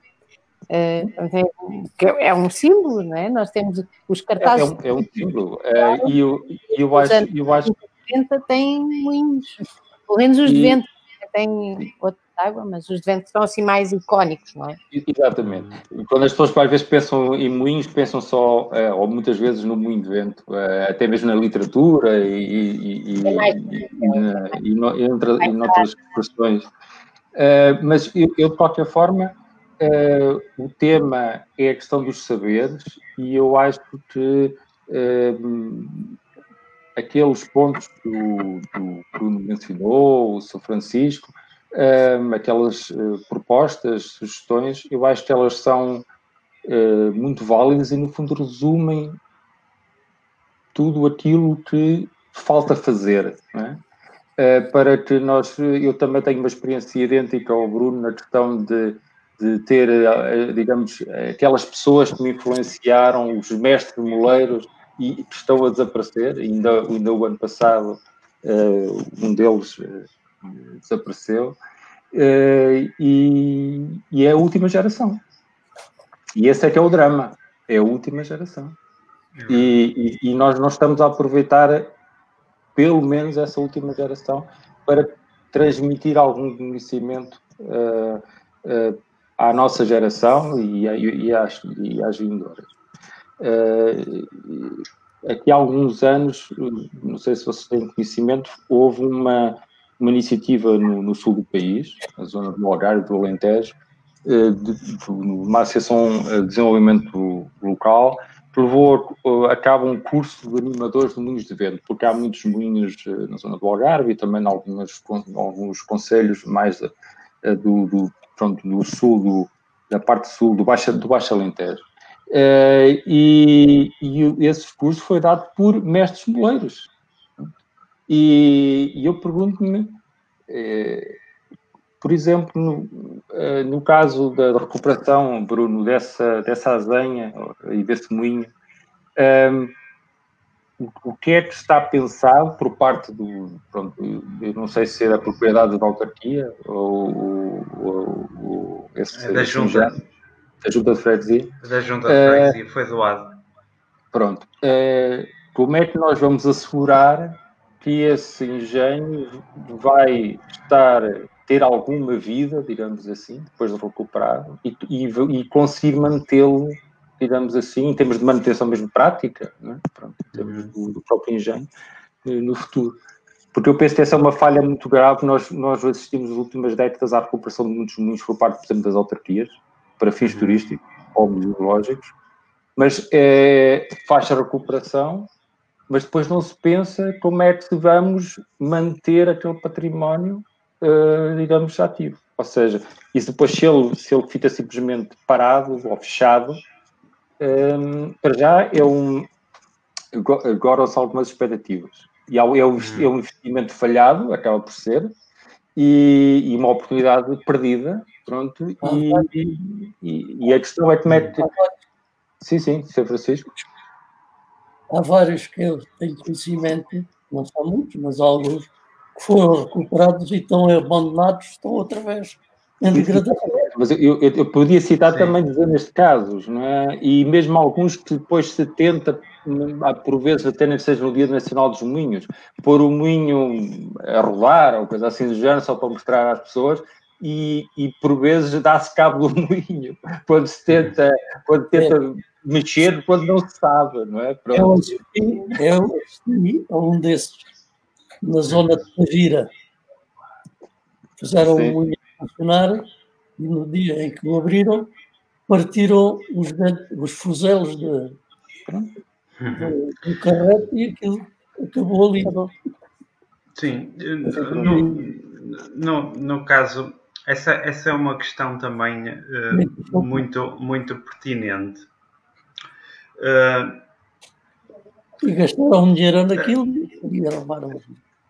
Uh, é, é um símbolo, não é? Nós temos os cartazes... É, é, um, é um símbolo. Uh, e eu, eu acho... Eu acho... tem moinhos... Pelo menos os e... de vento têm outro de água, mas os de vento são assim mais icónicos, não é? Exatamente. E quando as pessoas às vezes pensam em moinhos, pensam só, uh, ou muitas vezes no moinho de vento, uh, até mesmo na literatura e, e, e, é e, e, e, no, e, entre, e noutras expressões. Uh, mas eu, eu, de qualquer forma, uh, o tema é a questão dos saberes e eu acho que uh, aqueles pontos que o Bruno mencionou, o São Francisco, um, aquelas uh, propostas, sugestões, eu acho que elas são uh, muito válidas e, no fundo, resumem tudo aquilo que falta fazer, não é? Uh, para que nós... Eu também tenho uma experiência idêntica ao Bruno na questão de, de ter, uh, digamos, aquelas pessoas que me influenciaram, os mestres moleiros, e que estão a desaparecer. Ainda, ainda o ano passado uh, um deles uh, desapareceu. uh, e, e é a última geração. E esse é que é o drama, é a última geração. E, e, e nós não estamos a aproveitar pelo menos essa última geração para transmitir algum conhecimento uh, uh, à nossa geração e, e, e, às, e às vindouras. Uh, aqui há alguns anos, não sei se vocês têm conhecimento, houve uma, uma iniciativa no, no sul do país, na zona do Algarve, do Alentejo, uh, de, de, uma associação de desenvolvimento local, que levou a cabo um curso de animadores de moinhos de vento, porque há muitos moinhos na zona do Algarve e também em alguns, alguns concelhos mais do, do, pronto, do sul, do, da parte sul, do Baixo, do Baixo Alentejo. Uh, e, e esse curso foi dado por mestres moleiros. E, e eu pergunto-me, uh, por exemplo, no, uh, no caso da recuperação, Bruno, dessa, dessa azenha e desse moinho, um, o que é que está pensado por parte do, pronto, eu não sei se é da propriedade da autarquia ou, ou, ou esse, é da esse junta, ingênio, da junta de freguesia. Da junta de freguesia, uh, foi doado. Pronto. Uh, como é que nós vamos assegurar que esse engenho vai estar, ter alguma vida, digamos assim, depois de recuperado, e, e, e conseguir mantê-lo, digamos assim, em termos de manutenção mesmo prática, não é? Pronto, em termos do, do próprio engenho, no futuro. Porque eu penso que essa é uma falha muito grave. Nós, nós assistimos nas últimas décadas à recuperação de muitos moinhos por parte, por exemplo, das autarquias, para fins uhum. turísticos ou museológicos, mas é, faz a recuperação, mas depois não se pensa como é que vamos manter aquele património, uh, digamos, ativo. Ou seja, isso depois, se ele, se ele fica simplesmente parado ou fechado, um, para já é um... Agora-se algumas expectativas. E é um, é um investimento falhado, acaba por ser, e, e uma oportunidade perdida, pronto, e, e, e a questão é como é que... Sim, sim, Sr. Francisco. Há vários que eu tenho conhecimento, não são muitos, mas alguns que foram recuperados e estão abandonados, estão outra vez em degradação. Mas eu, eu, eu podia citar Sim. também dezenas de casos, não é? E mesmo alguns que depois se tenta, por vezes até nem que seja no Dia Nacional dos Moinhos, pôr o moinho a rodar ou coisa assim do género, só para mostrar às pessoas, e, e por vezes dá-se cabo do moinho, quando se tenta, quando tenta é. mexer, quando não se sabe, não é? Pronto. Eu assisti, eu assisti a um desses, na zona de Tavira. Fizeram um moinho funcionar. E no dia em que o abriram, partiram os, os fuzelos de, uhum. do, do carrete e aquilo acabou ali. Sim, no, no, no caso, essa, essa é uma questão também uh, muito, muito pertinente. Uh, e gastaram dinheiro naquilo uh, e arrumaram.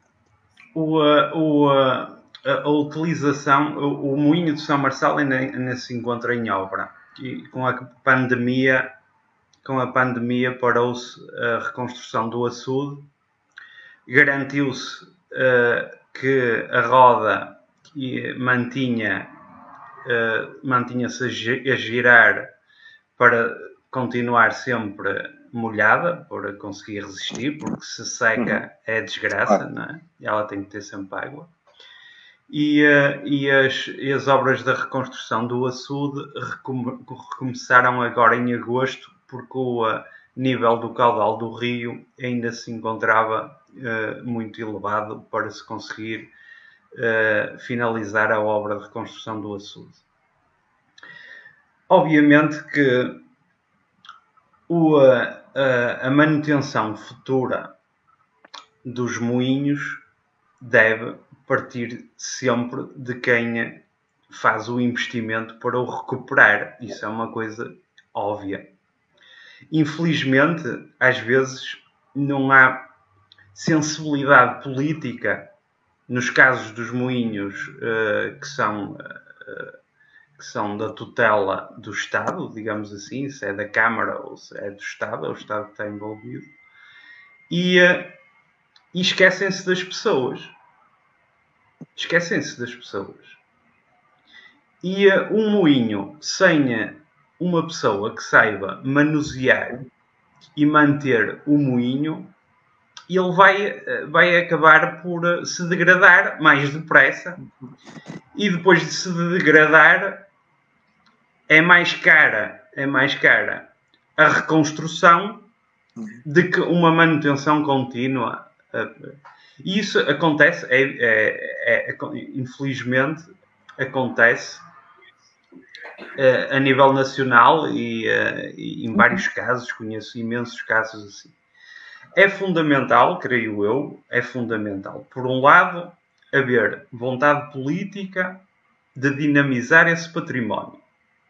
O, uh, o, uh, a utilização, o, o moinho de São Marçal ainda, ainda se encontra em obra e com a pandemia, com a pandemia parou-se a reconstrução do açude, garantiu-se uh, que a roda mantinha, uh, mantinha-se a girar para continuar sempre molhada, para conseguir resistir, porque se seca é desgraça, não é? E ela tem que ter sempre água. E, uh, e, as, e as obras da reconstrução do açude recom recomeçaram agora em agosto, porque o uh, nível do caudal do rio ainda se encontrava uh, muito elevado para se conseguir uh, finalizar a obra de reconstrução do açude. Obviamente que o, uh, uh, a manutenção futura dos moinhos deve partir sempre de quem faz o investimento para o recuperar. Isso é uma coisa óbvia. Infelizmente, às vezes, não há sensibilidade política nos casos dos moinhos uh, que, são, uh, que são da tutela do Estado, digamos assim, se é da Câmara ou se é do Estado, é o Estado que está envolvido, e, uh, e esquecem-se das pessoas. Esquecem-se das pessoas. E uh, um moinho sem uma pessoa que saiba manusear e manter o moinho, ele vai, vai acabar por se degradar mais depressa, e depois de se degradar é mais cara, é mais cara a reconstrução de que uma manutenção contínua. E isso acontece, é, é, é, infelizmente, acontece a nível nacional e, e em vários casos, conheço imensos casos assim. É fundamental, creio eu, é fundamental, por um lado, haver vontade política de dinamizar esse património.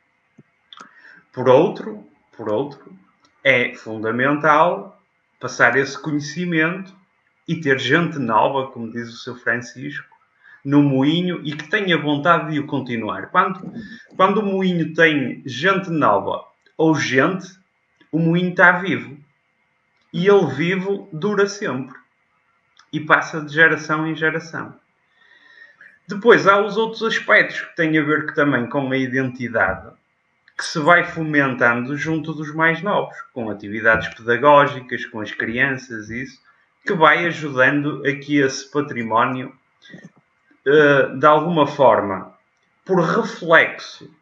Por outro, por outro, é fundamental passar esse conhecimento e ter gente nova, como diz o seu Francisco, no moinho e que tenha vontade de o continuar. Quando, quando o moinho tem gente nova ou gente, o moinho está vivo. E ele vivo dura sempre. E passa de geração em geração. Depois há os outros aspectos que têm a ver que, também com a identidade, que se vai fomentando junto dos mais novos, com atividades pedagógicas, com as crianças, isso, que vai ajudando a que esse património, de alguma forma, por reflexo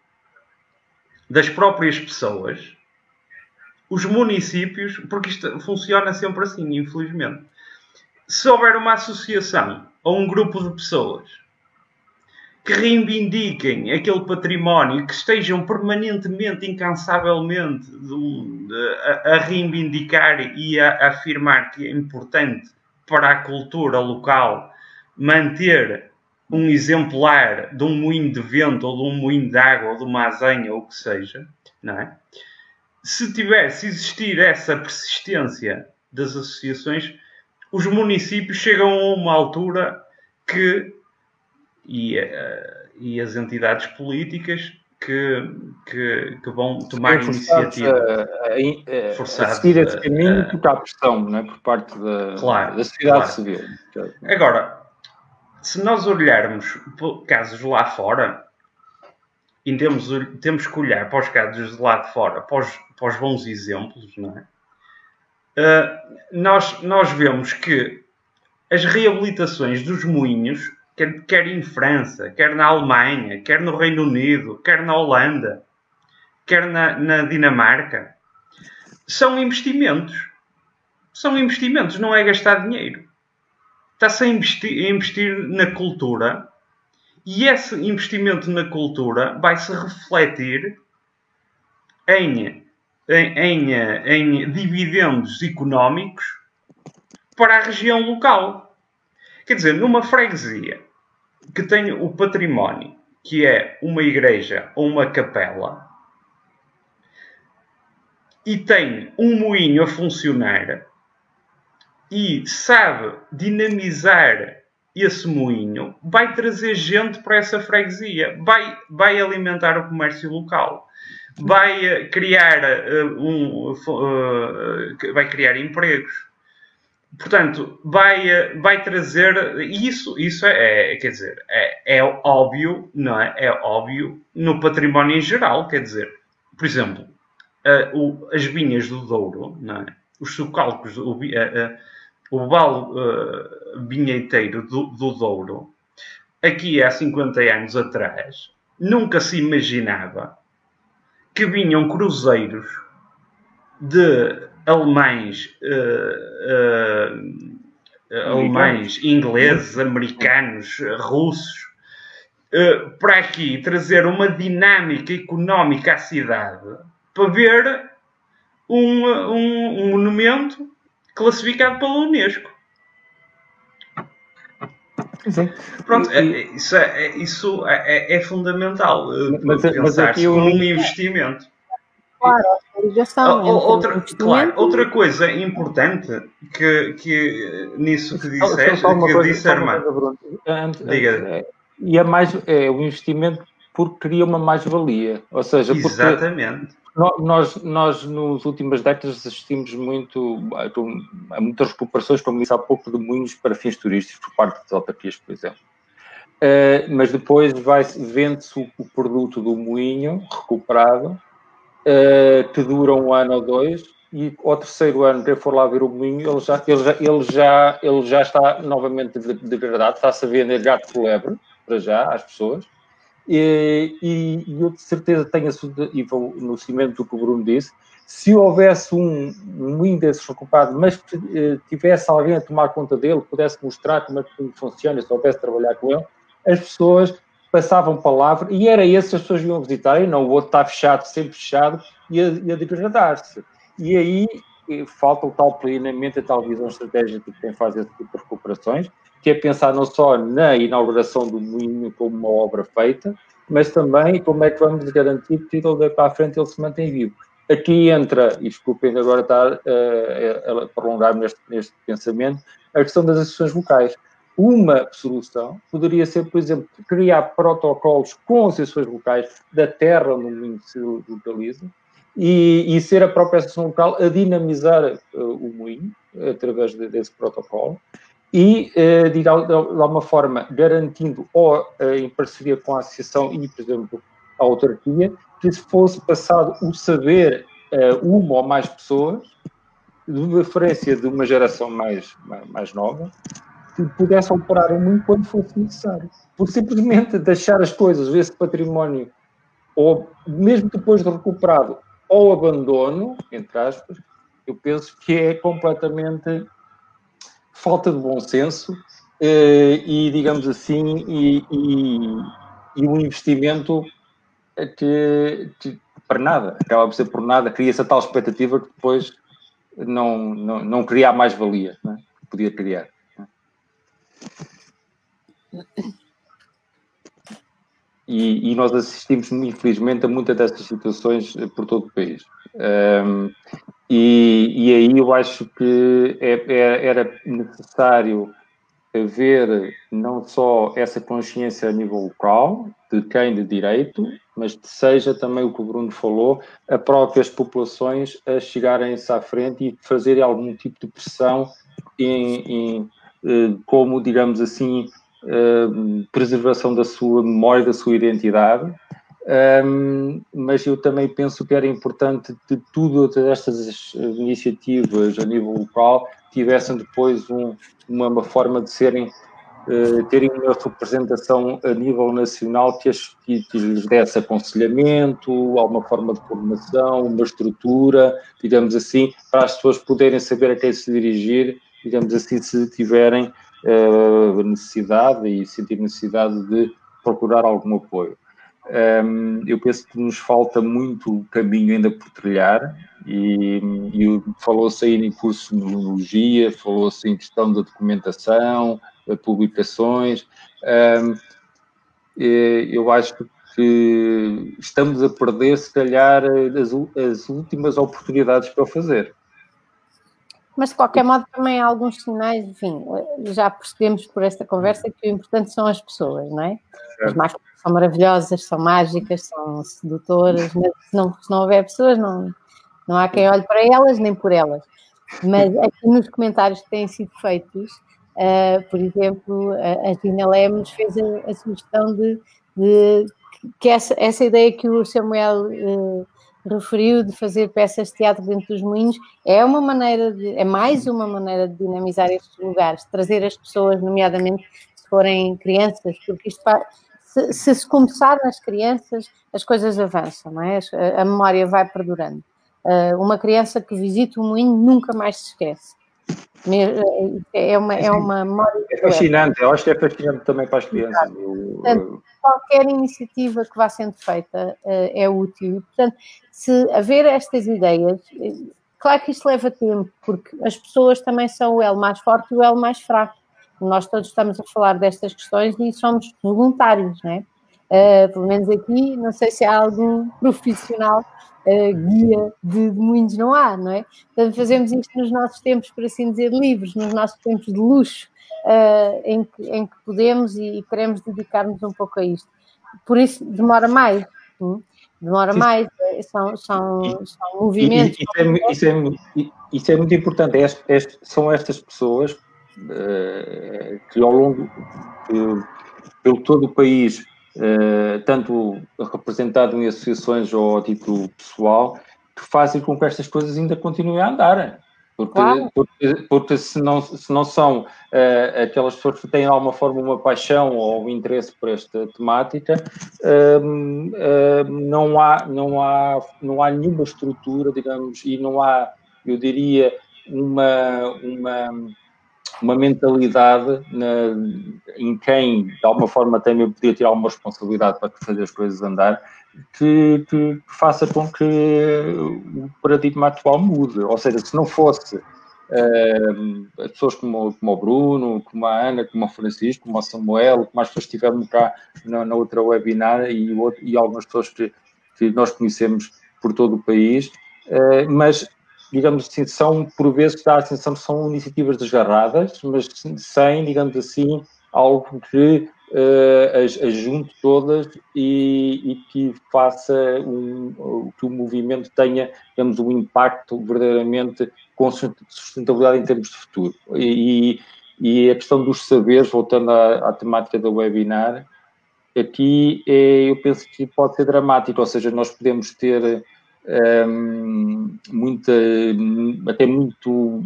das próprias pessoas, os municípios, porque isto funciona sempre assim, infelizmente. Se houver uma associação ou um grupo de pessoas que reivindiquem aquele património, que estejam permanentemente, incansavelmente a, a reivindicar e a, a afirmar que é importante para a cultura local manter um exemplar de um moinho de vento, ou de um moinho de água, ou de uma azenha, ou o que seja, não é? Se tiver, se existir essa persistência das associações, os municípios chegam a uma altura que, e, uh, e as entidades políticas que, que, que vão tomar iniciativa. A, a, a, a seguir esse caminho, porque há pressão, não é? Por parte da, claro, da sociedade claro. civil. Agora, se nós olharmos casos lá fora, e temos, temos que olhar para os casos de lá de fora, para os, para os bons exemplos, não é? Uh, nós, nós vemos que as reabilitações dos moinhos, quer, quer em França, quer na Alemanha, quer no Reino Unido, quer na Holanda, quer na, na Dinamarca, são investimentos. São investimentos, não é gastar dinheiro. Está-se a investir, a investir na cultura. E esse investimento na cultura vai se refletir em, em, em, em dividendos económicos para a região local. Quer dizer, numa freguesia que tem o património, que é uma igreja ou uma capela, e tem um moinho a funcionar, e sabe dinamizar esse moinho, vai trazer gente para essa freguesia, vai, vai alimentar o comércio local, vai criar, uh, um, uh, vai criar empregos. Portanto, vai, uh, vai trazer... Isso, isso é, é, quer dizer, é, é óbvio, não é? É óbvio no património em geral, quer dizer, por exemplo, uh, o, as vinhas do Douro, não é? Os socalcos, o, uh, uh, o vale uh, vinheteiro do, do Douro, aqui há cinquenta anos atrás, nunca se imaginava que vinham cruzeiros de alemães, uh, uh, alemães, ingleses, americanos, russos, uh, para aqui trazer uma dinâmica económica à cidade, para ver um, um, um monumento classificado pela Unesco. Sim. Pronto, e, isso, é, isso é, é fundamental. Mas, pensar-se como um investimento. Claro, a ligação. Outra, claro, outra coisa importante que, que nisso que disseste, que coisa, disse Armando. Diga. E é mais, é o investimento porque cria uma mais-valia. Ou seja, porque exatamente. Nós, nós, nas últimas décadas, assistimos muito a muitas recuperações, como disse há pouco, de moinhos para fins turísticos por parte das autarquias, por exemplo. uh, mas depois vai, vende-se o, o produto do moinho recuperado, uh, que dura um ano ou dois, e ao terceiro ano, quem for lá ver o moinho, ele já, ele já, ele já, ele já está novamente degradado, está-se a vender gato por lebre, para já, às pessoas. E, e, e eu de certeza tenho, e vou no seguimento do que o Bruno disse, se houvesse um, um moinho desses recuperado, mas que tivesse alguém a tomar conta dele, pudesse mostrar como é que funciona, se houvesse trabalhar com ele, as pessoas passavam palavra, e era esse que as pessoas iam visitar, e não o outro está fechado, sempre fechado, e a, e a degradar-se. E aí falta o tal planeamento, a tal visão estratégica que tem faz esse tipo de recuperações, que é pensar não só na inauguração do moinho como uma obra feita, mas também como é que vamos garantir que ele daí para a frente ele se mantém vivo. Aqui entra, e desculpem agora estar uh, a prolongar-me neste, neste pensamento, a questão das associações locais. Uma solução poderia ser, por exemplo, criar protocolos com associações locais da terra onde o moinho se localiza, e, e ser a própria associação local a dinamizar uh, o moinho através de, desse protocolo, e, uh, de, de alguma forma, garantindo, ou uh, em parceria com a associação e, por exemplo, a autarquia, que se fosse passado o saber uh, uma ou mais pessoas, de referência de uma geração mais, mais, mais nova, que pudessem operar o moinho quando fosse necessário. Por simplesmente deixar as coisas, esse património, ou mesmo depois de recuperado, ou abandono, entre aspas, eu penso que é completamente falta de bom senso eh, e, digamos assim, e, e, e um investimento que, que para nada, acaba por ser por nada, cria-se a tal expectativa que depois não, não, não cria a mais-valia, não é? Que podia criar. E, e nós assistimos, infelizmente, a muitas dessas situações por todo o país. Um, e, e aí eu acho que é, é, era necessário haver não só essa consciência a nível local, de quem de direito, mas que seja também o que o Bruno falou, a próprias populações a chegarem-se à frente e fazerem algum tipo de pressão em, em como, digamos assim, preservação da sua memória, da sua identidade. Um, mas eu também penso que era importante que todas estas iniciativas a nível local tivessem depois um, uma, uma forma de serem, uh, terem uma representação a nível nacional que, as, que, que lhes desse aconselhamento, alguma forma de formação, uma estrutura, digamos assim, para as pessoas poderem saber a quem se dirigir, digamos assim, se tiverem uh, necessidade e sentir necessidade de procurar algum apoio. Um, eu penso que nos falta muito caminho ainda por trilhar, e, e falou-se aí em curso de tecnologia, falou-se em questão da documentação, de publicações. Um, eu acho que estamos a perder, se calhar, as, as últimas oportunidades para o fazer. Mas, de qualquer modo, também há alguns sinais, enfim, já percebemos por esta conversa que o importante são as pessoas, não é? As máquinas são maravilhosas, são mágicas, são sedutoras, mas se não, se não houver pessoas, não, não há quem olhe para elas, nem por elas. Mas aqui nos comentários que têm sido feitos, uh, por exemplo, a, a Gina Lemos fez a, a sugestão de, de que essa, essa ideia que o Samuel uh, referiu de fazer peças de teatro dentro dos moinhos é uma maneira de, é mais uma maneira de dinamizar estes lugares, trazer as pessoas, nomeadamente se forem crianças, porque isto faz, se, se se começar nas crianças, as coisas avançam, não é? A, a memória vai perdurando. Uh, uma criança que visita o moinho nunca mais se esquece. É uma, é uma memória. É fascinante, eu acho que é fascinante também para as crianças. Portanto, qualquer iniciativa que vá sendo feita uh, é útil. Portanto, se haver estas ideias, claro que isto leva tempo, porque as pessoas também são o elo mais forte e o elo mais fraco. Nós todos estamos a falar destas questões e somos voluntários, não é? Uh, pelo menos aqui, não sei se há algum profissional uh, guia de, de moinhos, não há, não é? Portanto, fazemos isto nos nossos tempos, por assim dizer, livres, nos nossos tempos de luxo, uh, em, que, em que podemos e, e queremos dedicar-nos um pouco a isto. Por isso, demora mais, hum? demora Sim. mais, são, são, são movimentos... E, isso, é, isso, é, isso é muito importante, este, este, são estas pessoas uh, que ao longo... Que, pelo todo o país, uh, tanto representado em associações ou a título pessoal, que fazem com que estas coisas ainda continuem a andar. Porque, claro. porque, porque se, não, se não são uh, aquelas pessoas que têm de alguma forma uma paixão ou um interesse por esta temática, uh, uh, não, há, não, há, não há nenhuma estrutura, digamos, e não há, eu diria, uma, uma, uma mentalidade na, em quem, de alguma forma, também podia ter alguma responsabilidade para fazer as coisas andar, que, que faça com que o paradigma atual mude. Ou seja, se não fosse uh, as pessoas como, como o Bruno, como a Ana, como o Francisco, como o Samuel, como as pessoas que estiveram cá na, na outra webinar e, e algumas pessoas que, que nós conhecemos por todo o país, uh, mas, digamos assim, são, por vezes, dá a sensação que são iniciativas desgarradas, mas sem, digamos assim, algo que uh, as, as junte todas e, e que faça um, que o movimento tenha, digamos, um impacto verdadeiramente com sustentabilidade em termos de futuro. E, e a questão dos saberes, voltando à, à temática do webinar, aqui é, eu penso que pode ser dramático, ou seja, nós podemos ter um, muita, até muito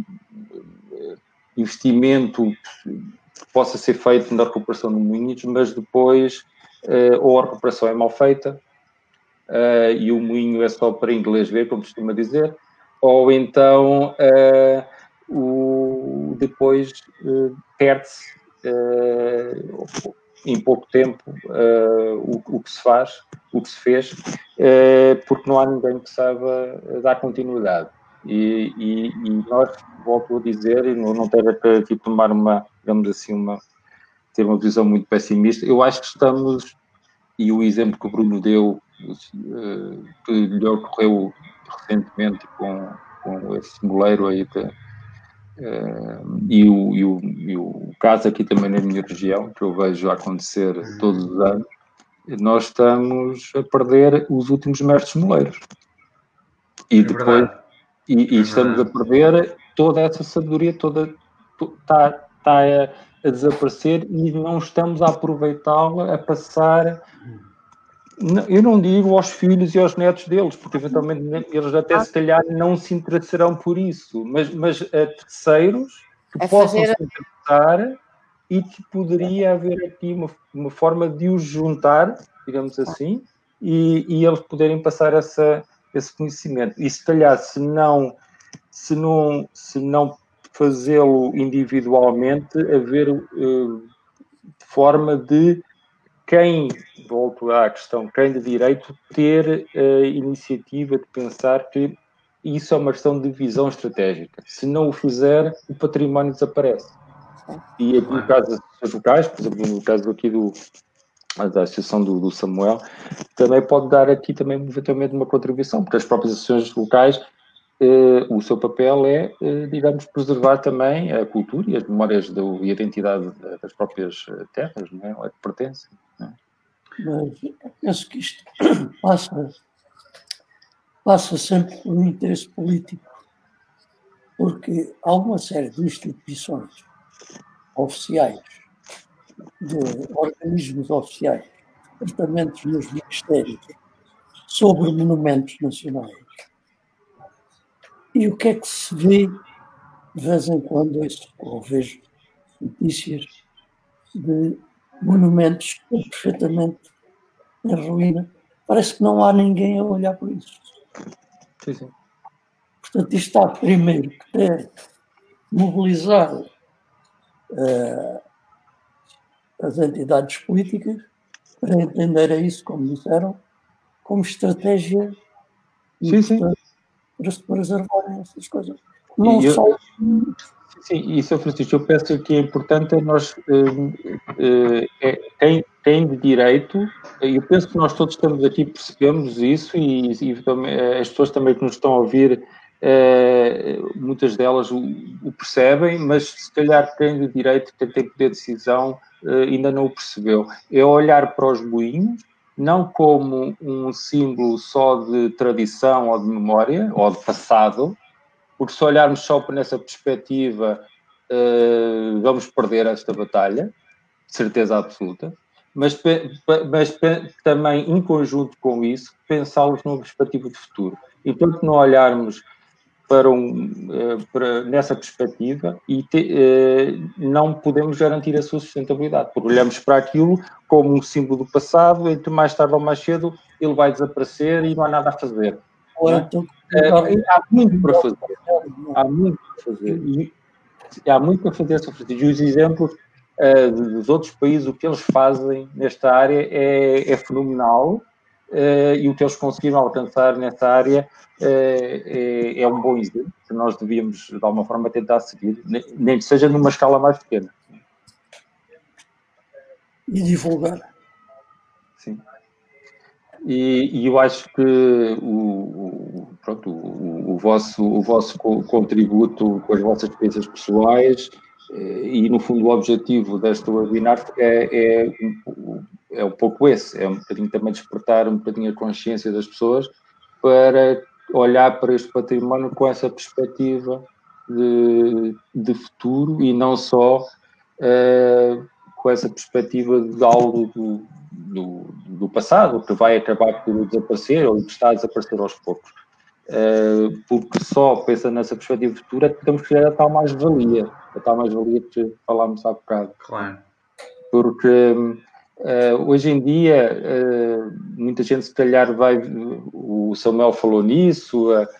investimento que possa ser feito na recuperação de moinhos, mas depois uh, ou a recuperação é mal feita uh, e o moinho é só para inglês ver, como costuma dizer, ou então uh, o, depois uh, perde-se uh, em pouco tempo uh, o, o que se faz, o que se fez, uh, porque não há ninguém que saiba dar continuidade. E, e, e nós, volto a dizer, e não, não quero aqui tomar uma, digamos assim, uma, ter uma visão muito pessimista, eu acho que estamos, e o exemplo que o Bruno deu, uh, que lhe ocorreu recentemente com, com esse moleiro aí, que, uh, e, o, e, o, e o caso aqui também na minha região, que eu vejo acontecer todos os anos, nós estamos a perder os últimos mestres moleiros. E é depois... Verdade. E, e estamos a perder toda essa sabedoria, toda está tá a, a desaparecer e não estamos a aproveitá-la, a passar, eu não digo aos filhos e aos netos deles, porque eventualmente eles até se calhar não se interessarão por isso, mas, mas a terceiros que é possam fazer... se interessar e que poderia haver aqui uma, uma forma de os juntar, digamos assim, e, e eles poderem passar essa... esse conhecimento. E se calhar, se não, se não, se não fazê-lo individualmente, haver uh, forma de quem, volto à questão, quem de direito, ter a iniciativa de pensar que isso é uma questão de visão estratégica. Se não o fizer, o património desaparece. E aqui no caso das associações locais, por exemplo, no caso aqui do da associação do, do Samuel, também pode dar aqui também eventualmente uma contribuição, porque as próprias associações locais, eh, o seu papel é, eh, digamos, preservar também a cultura e as memórias do, e a identidade das próprias terras, não é? A que pertencem. Não é? Mas penso que isto passa, passa sempre por um interesse político, porque há uma série de instituições oficiais, de organismos oficiais, departamentos nos ministérios sobre monumentos nacionais. E o que é que se vê de vez em quando, ou vejo notícias de monumentos que estão perfeitamente em ruína? Parece que não há ninguém a olhar por isso. Sim, sim. Portanto, isto está primeiro que ter mobilizar uh, as entidades políticas para entender isso, como disseram, como estratégia sim, sim. para se preservarem essas coisas. Não eu, só... Sim, e, Sr. Francisco, eu penso que é importante nós, uh, uh, é, quem tem de direito, eu penso que nós todos estamos aqui, percebemos isso e, e as pessoas também que nos estão a ouvir, uh, muitas delas o, o percebem, mas se calhar quem de direito, quem tem poder de decisão, uh, ainda não o percebeu. É olhar para os moinhos, não como um símbolo só de tradição ou de memória, ou de passado, porque se olharmos só por nessa perspectiva, uh, vamos perder esta batalha, de certeza absoluta. mas, mas também, em conjunto com isso, pensá-los numa perspectiva de futuro. E, portanto, não olharmos para um, para, nessa perspectiva e te, eh, não podemos garantir a sua sustentabilidade, porque olhamos para aquilo como um símbolo do passado, e mais tarde ou mais cedo ele vai desaparecer e não há nada a fazer. Não é? eh, há muito para fazer. Há muito para fazer. E há muito para fazer. E os exemplos uh, dos outros países, o que eles fazem nesta área é, é fenomenal. Uh, e o que eles conseguiram alcançar nessa área uh, é, é um bom exemplo que nós devíamos, de alguma forma, tentar seguir, nem que seja numa escala mais pequena. E divulgar. Sim. E, e eu acho que o, o, pronto, o, o, vosso, o vosso contributo com as vossas experiências pessoais e, no fundo, o objetivo deste webinar é, é, é um pouco esse, é um bocadinho também despertar um bocadinho a consciência das pessoas para olhar para este património com essa perspectiva de, de futuro e não só uh, com essa perspectiva de algo do, do, do passado, que vai acabar por desaparecer ou que está a desaparecer aos poucos. Uh, porque só pensando nessa perspectiva futura é que temos que criar a tal mais-valia, a tal mais-valia que falámos há bocado. Claro. Porque uh, hoje em dia uh, muita gente se calhar vai, o Samuel falou nisso, a,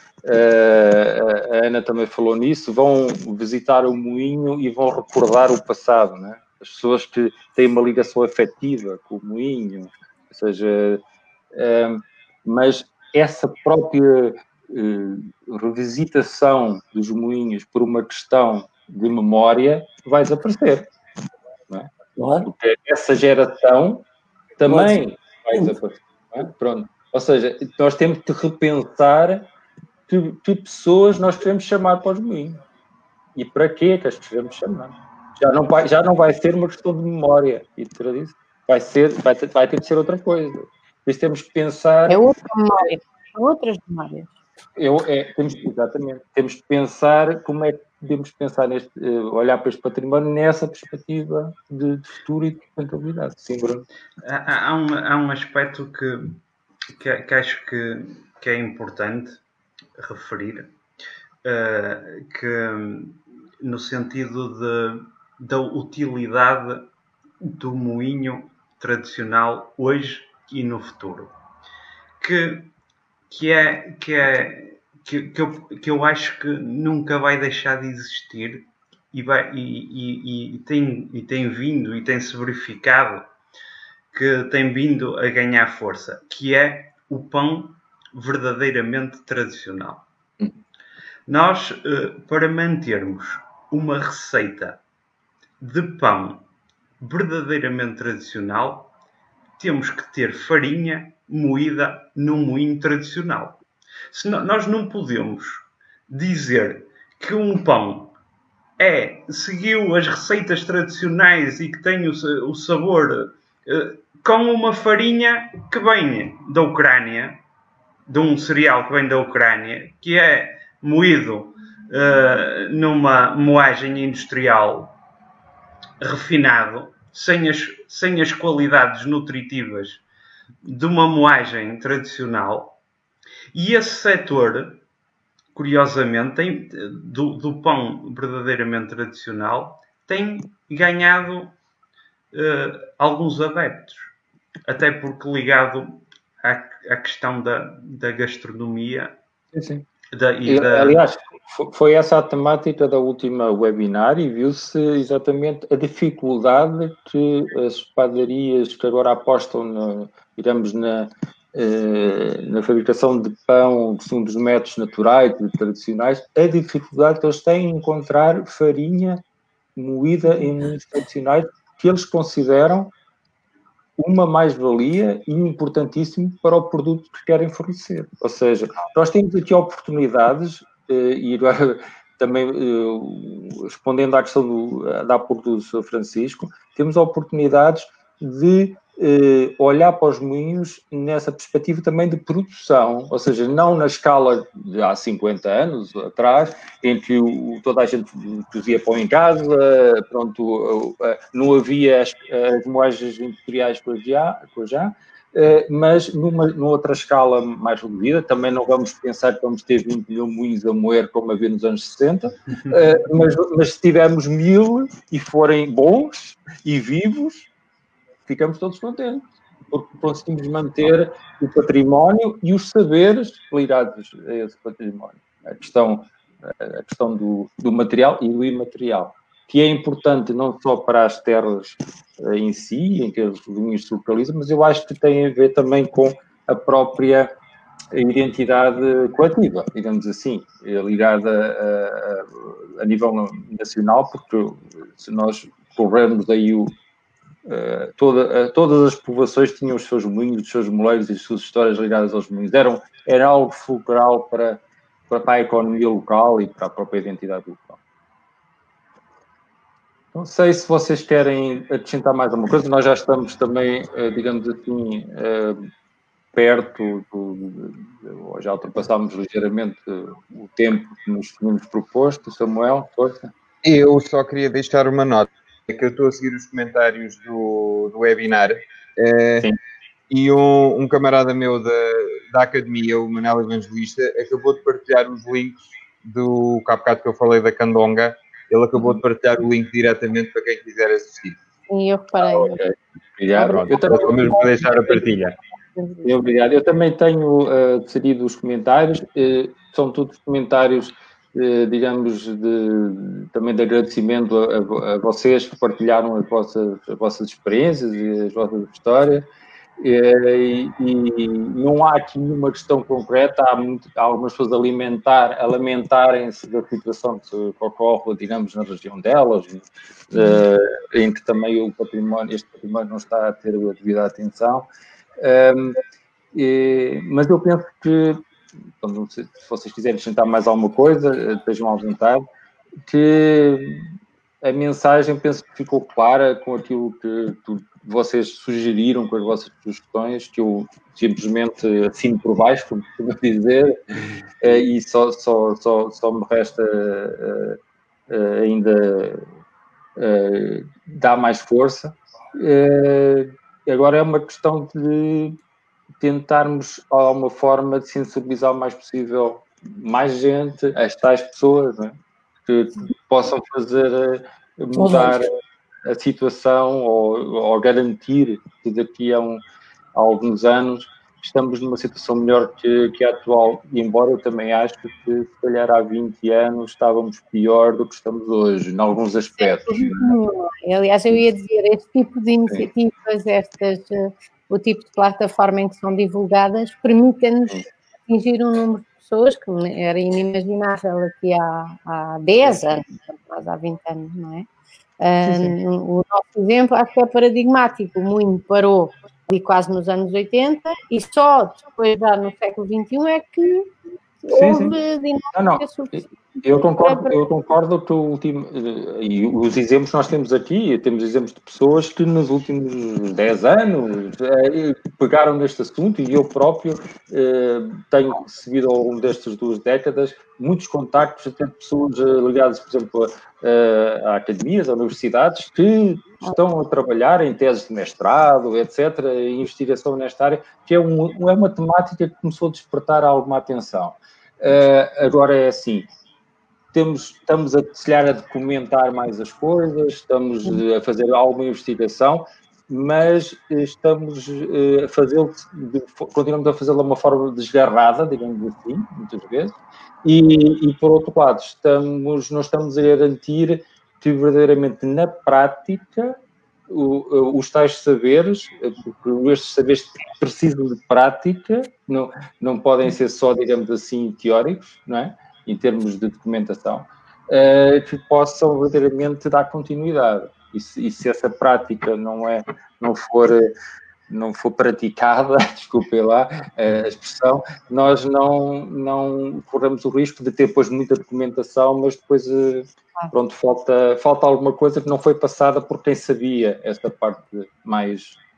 a, a Ana também falou nisso, vão visitar o moinho e vão recordar o passado, né? As pessoas que têm uma ligação afetiva com o moinho, ou seja, uh, mas essa própria Uh, revisitação dos moinhos por uma questão de memória vai desaparecer, não é? Porque essa geração também vai desaparecer, não é? Pronto. Ou seja, nós temos que repensar que, que pessoas nós queremos chamar para os moinhos e para quê que as queremos chamar. Já não vai, já não vai ser uma questão de memória e de tradição, vai ser, vai ter, vai ter de ser outra coisa. Por isso temos que pensar. É outra memória, são outras memórias. Eu, é, temos, exatamente, temos de pensar como é que podemos pensar neste, uh, olhar para este património nessa perspectiva de, de futuro e de sustentabilidade. Sim, Bruno. Há, há, um, há um aspecto que, que, que acho que, que é importante referir, uh, que no sentido de, da utilidade do moinho tradicional hoje e no futuro, que que é, que, é que, que, eu, que eu acho que nunca vai deixar de existir e, vai, e, e, e, tem, e tem vindo e tem-se verificado que tem vindo a ganhar força, que é o pão verdadeiramente tradicional. Nós, para mantermos uma receita de pão verdadeiramente tradicional, temos que ter farinha moída num moinho tradicional. Se não, nós não podemos dizer que um pão é, seguiu as receitas tradicionais e que tem o, o sabor uh, com uma farinha que vem da Ucrânia, de um cereal que vem da Ucrânia, que é moído uh, numa moagem industrial refinado, sem as, sem as qualidades nutritivas de uma moagem tradicional, e esse setor, curiosamente, tem, do, do pão verdadeiramente tradicional, tem ganhado uh, alguns adeptos, até porque ligado à, à questão da, da gastronomia. Sim, sim. Da, e da... Aliás, foi essa a temática da última webinar e viu-se exatamente a dificuldade que as padarias que agora apostam, na, digamos, na, eh, na fabricação de pão segundo os métodos naturais e tradicionais, a dificuldade que eles têm em encontrar farinha moída em moinhos tradicionais que eles consideram uma mais-valia e importantíssimo para o produto que querem fornecer. Ou seja, nós temos aqui oportunidades, e também respondendo à questão do, da pouco do senhor Francisco, temos oportunidades de eh, olhar para os moinhos nessa perspectiva também de produção, ou seja, não na escala de há cinquenta anos atrás, em que o, toda a gente cozia pão em casa, pronto, não havia as, as moagens industriais que hoje há, que hoje há, mas numa, numa outra escala mais reduzida. Também não vamos pensar que vamos ter vinte mil moinhos a moer como havia nos anos sessenta, mas, mas se tivermos mil e forem bons e vivos, ficamos todos contentes, porque conseguimos manter o património e os saberes ligados a esse património. A questão, a questão do, do material e do imaterial, que é importante não só para as terras em si, em que os moinhos se localizam, mas eu acho que tem a ver também com a própria identidade coletiva, digamos assim, ligada a, a, a nível nacional, porque se nós corrermos aí o Uh, toda, uh, todas as povoações tinham os seus moinhos, os seus moleiros e as suas histórias ligadas aos moinhos. Eram, era algo fulcral para, para a economia local e para a própria identidade local. Não sei se vocês querem acrescentar mais alguma coisa. Nós já estamos também, uh, digamos assim, uh, perto, do, do, já ultrapassámos ligeiramente o tempo que nos tínhamos proposto. Samuel, força. Eu só queria deixar uma nota. É que eu estou a seguir os comentários do, do webinar eh, e um, um camarada meu da, da academia, o Manel Evangelista, acabou de partilhar os links do bocado que eu falei da Candonga. Ele acabou de partilhar o link diretamente para quem quiser assistir. Sim, eu reparei. Ah, okay. Obrigado. Pronto, eu também vou mesmo deixar a partilha. Obrigado. Eu também tenho uh, inserido os comentários. Uh, são todos comentários, digamos, de, também de agradecimento a, a, a vocês que partilharam as vossas, as vossas experiências e as vossas histórias. E, e não há aqui nenhuma questão concreta. Há, muito, há algumas pessoas a, alimentar, a lamentarem-se da situação que ocorre, digamos, na região delas, uh, em que também o património, este património não está a ter a devida atenção. Um, e, mas eu penso que, então, se vocês quiserem acrescentar mais alguma coisa, estejam à vontade, que a mensagem penso que ficou clara com aquilo que tu, vocês sugeriram, com as vossas sugestões, que eu simplesmente assino por baixo, como costumo dizer, e só, só, só, só me resta uh, uh, ainda uh, dar mais força. Uh, agora é uma questão de tentarmos, de alguma forma, de sensibilizar o mais possível mais gente, as tais pessoas, né, que, que possam fazer mudar a situação ou, ou garantir que daqui a, um, a alguns anos estamos numa situação melhor que, que a atual, e embora eu também acho que se calhar há vinte anos estávamos pior do que estamos hoje, em alguns aspectos. É, aliás, eu ia dizer, este tipo de iniciativas, estas, o tipo de plataforma em que são divulgadas, permitem-nos atingir um número de pessoas que era inimaginável aqui há, há dez anos, quase há vinte anos, não é? Um, o nosso exemplo acho que é paradigmático. O moinho parou ali quase nos anos oitenta e só depois, já no século vinte e um, é que houve dinâmica. Eu concordo, eu concordo que o último, e os exemplos nós temos aqui, temos exemplos de pessoas que nos últimos dez anos pegaram neste assunto, e eu próprio eh, tenho recebido ao longo destas duas décadas muitos contactos até de pessoas ligadas, por exemplo, a, a academias, a universidades, que estão a trabalhar em teses de mestrado, etcétera, em investigação nesta área, que é, um, é uma temática que começou a despertar alguma atenção. Uh, agora é assim, temos, estamos a, se calhar, a documentar mais as coisas, estamos a fazer alguma investigação, mas estamos uh, a fazê-lo, continuamos a fazê-lo de uma forma desgarrada, digamos assim, muitas vezes, e, e por outro lado, estamos, não estamos a garantir que verdadeiramente na prática o, os tais saberes, porque estes saberes precisam de prática, não, não podem ser só, digamos assim, teóricos, não é? Em termos de documentação, uh, que possam verdadeiramente dar continuidade. E se, e se essa prática não, é, não, for, não for praticada, desculpem lá a expressão, nós não, não corremos o risco de ter depois muita documentação, mas depois pronto, falta, falta alguma coisa que não foi passada por quem sabia essa parte mais,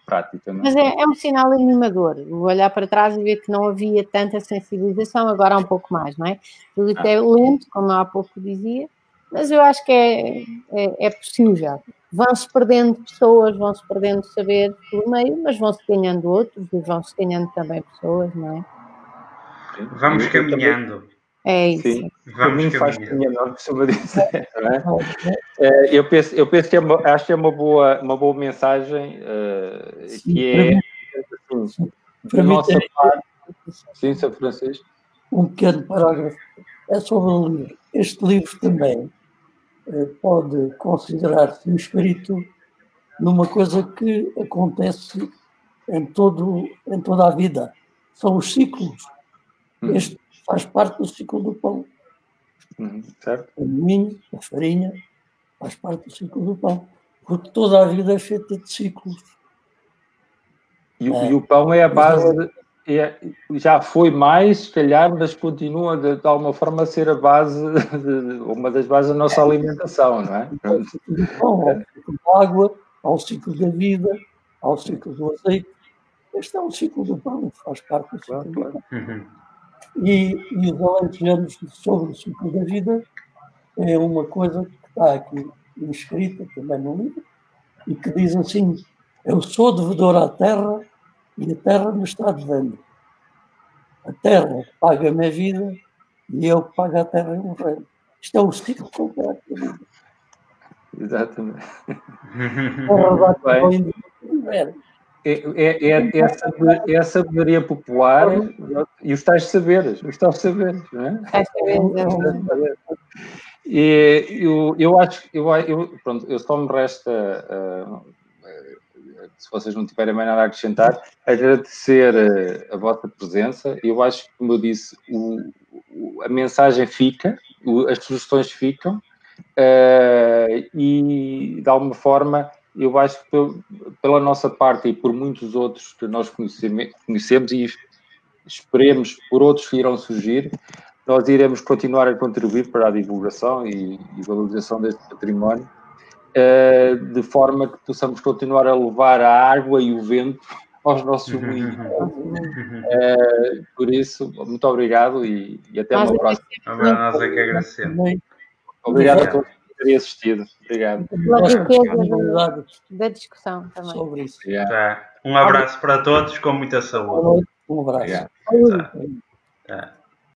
prática. Não é? Mas é, é um sinal animador, olhar para trás e ver que não havia tanta sensibilização, agora há um pouco mais, não é? Tudo isto é lento, como há pouco dizia, mas eu acho que é, é, é possível. Vão-se perdendo pessoas, vão-se perdendo saberes pelo meio, mas vão-se ganhando outros e vão-se ganhando também pessoas, não é? Vamos caminhando. É isso. Sim, Vamos faz caminhando. caminho, não costuma dizer, não é? Eu penso, eu penso que é uma, acho que é uma boa, uma boa mensagem, uh, Sim, que é assim, da nossa parte. Sim, São Francisco. Um pequeno parágrafo. É sobre o livro. Este livro também eh, pode considerar-se inscrito numa coisa que acontece em, todo, em toda a vida. São os ciclos. Este faz parte do ciclo do pão. Uhum, certo. O moinho, a farinha, faz parte do ciclo do pão. Porque toda a vida é feita de ciclos. E, é. e o pão é a base, de, é, já foi mais, se calhar, mas continua de, de alguma forma a ser a base, de, uma das bases da nossa alimentação, não é? Ao ciclo do pão, ao ciclo da água, ao ciclo da vida, ao ciclo do azeite. Este é um ciclo do pão, faz parte do ciclo Claro, do claro. pão. Uhum. E, e os alentejanos sobre o ciclo da vida é uma coisa que está aqui inscrita também no livro e que diz assim: eu sou devedor à terra e a terra me está devendo. A terra paga-me a vida e eu que pago a terra em um reino. Isto é o ciclo completo da vida. Exatamente. É, É, é, é, a sabedoria, é a sabedoria popular e os tais saberes, os tais saberes, não é? E eu, eu acho, eu, eu, pronto, eu só me resta, uh, uh, se vocês não tiverem mais nada a acrescentar, agradecer uh, a vossa presença. Eu acho que, como eu disse, o, o, a mensagem fica, o, as sugestões ficam, uh, e de alguma forma eu acho que pela nossa parte e por muitos outros que nós conhecemos, conhecemos e esperemos por outros que irão surgir, nós iremos continuar a contribuir para a divulgação e, e valorização deste património, uh, de forma que possamos continuar a levar a água e o vento aos nossos moinhos. Uh, por isso, muito obrigado e, e até uma próxima. Nós é que agradecemos. Obrigado a todos por terem assistido. Obrigado. Pela riqueza da discussão também. Sobre isso. Tá. Um abraço para todos, com muita saúde. Um abraço. Tá. Tá.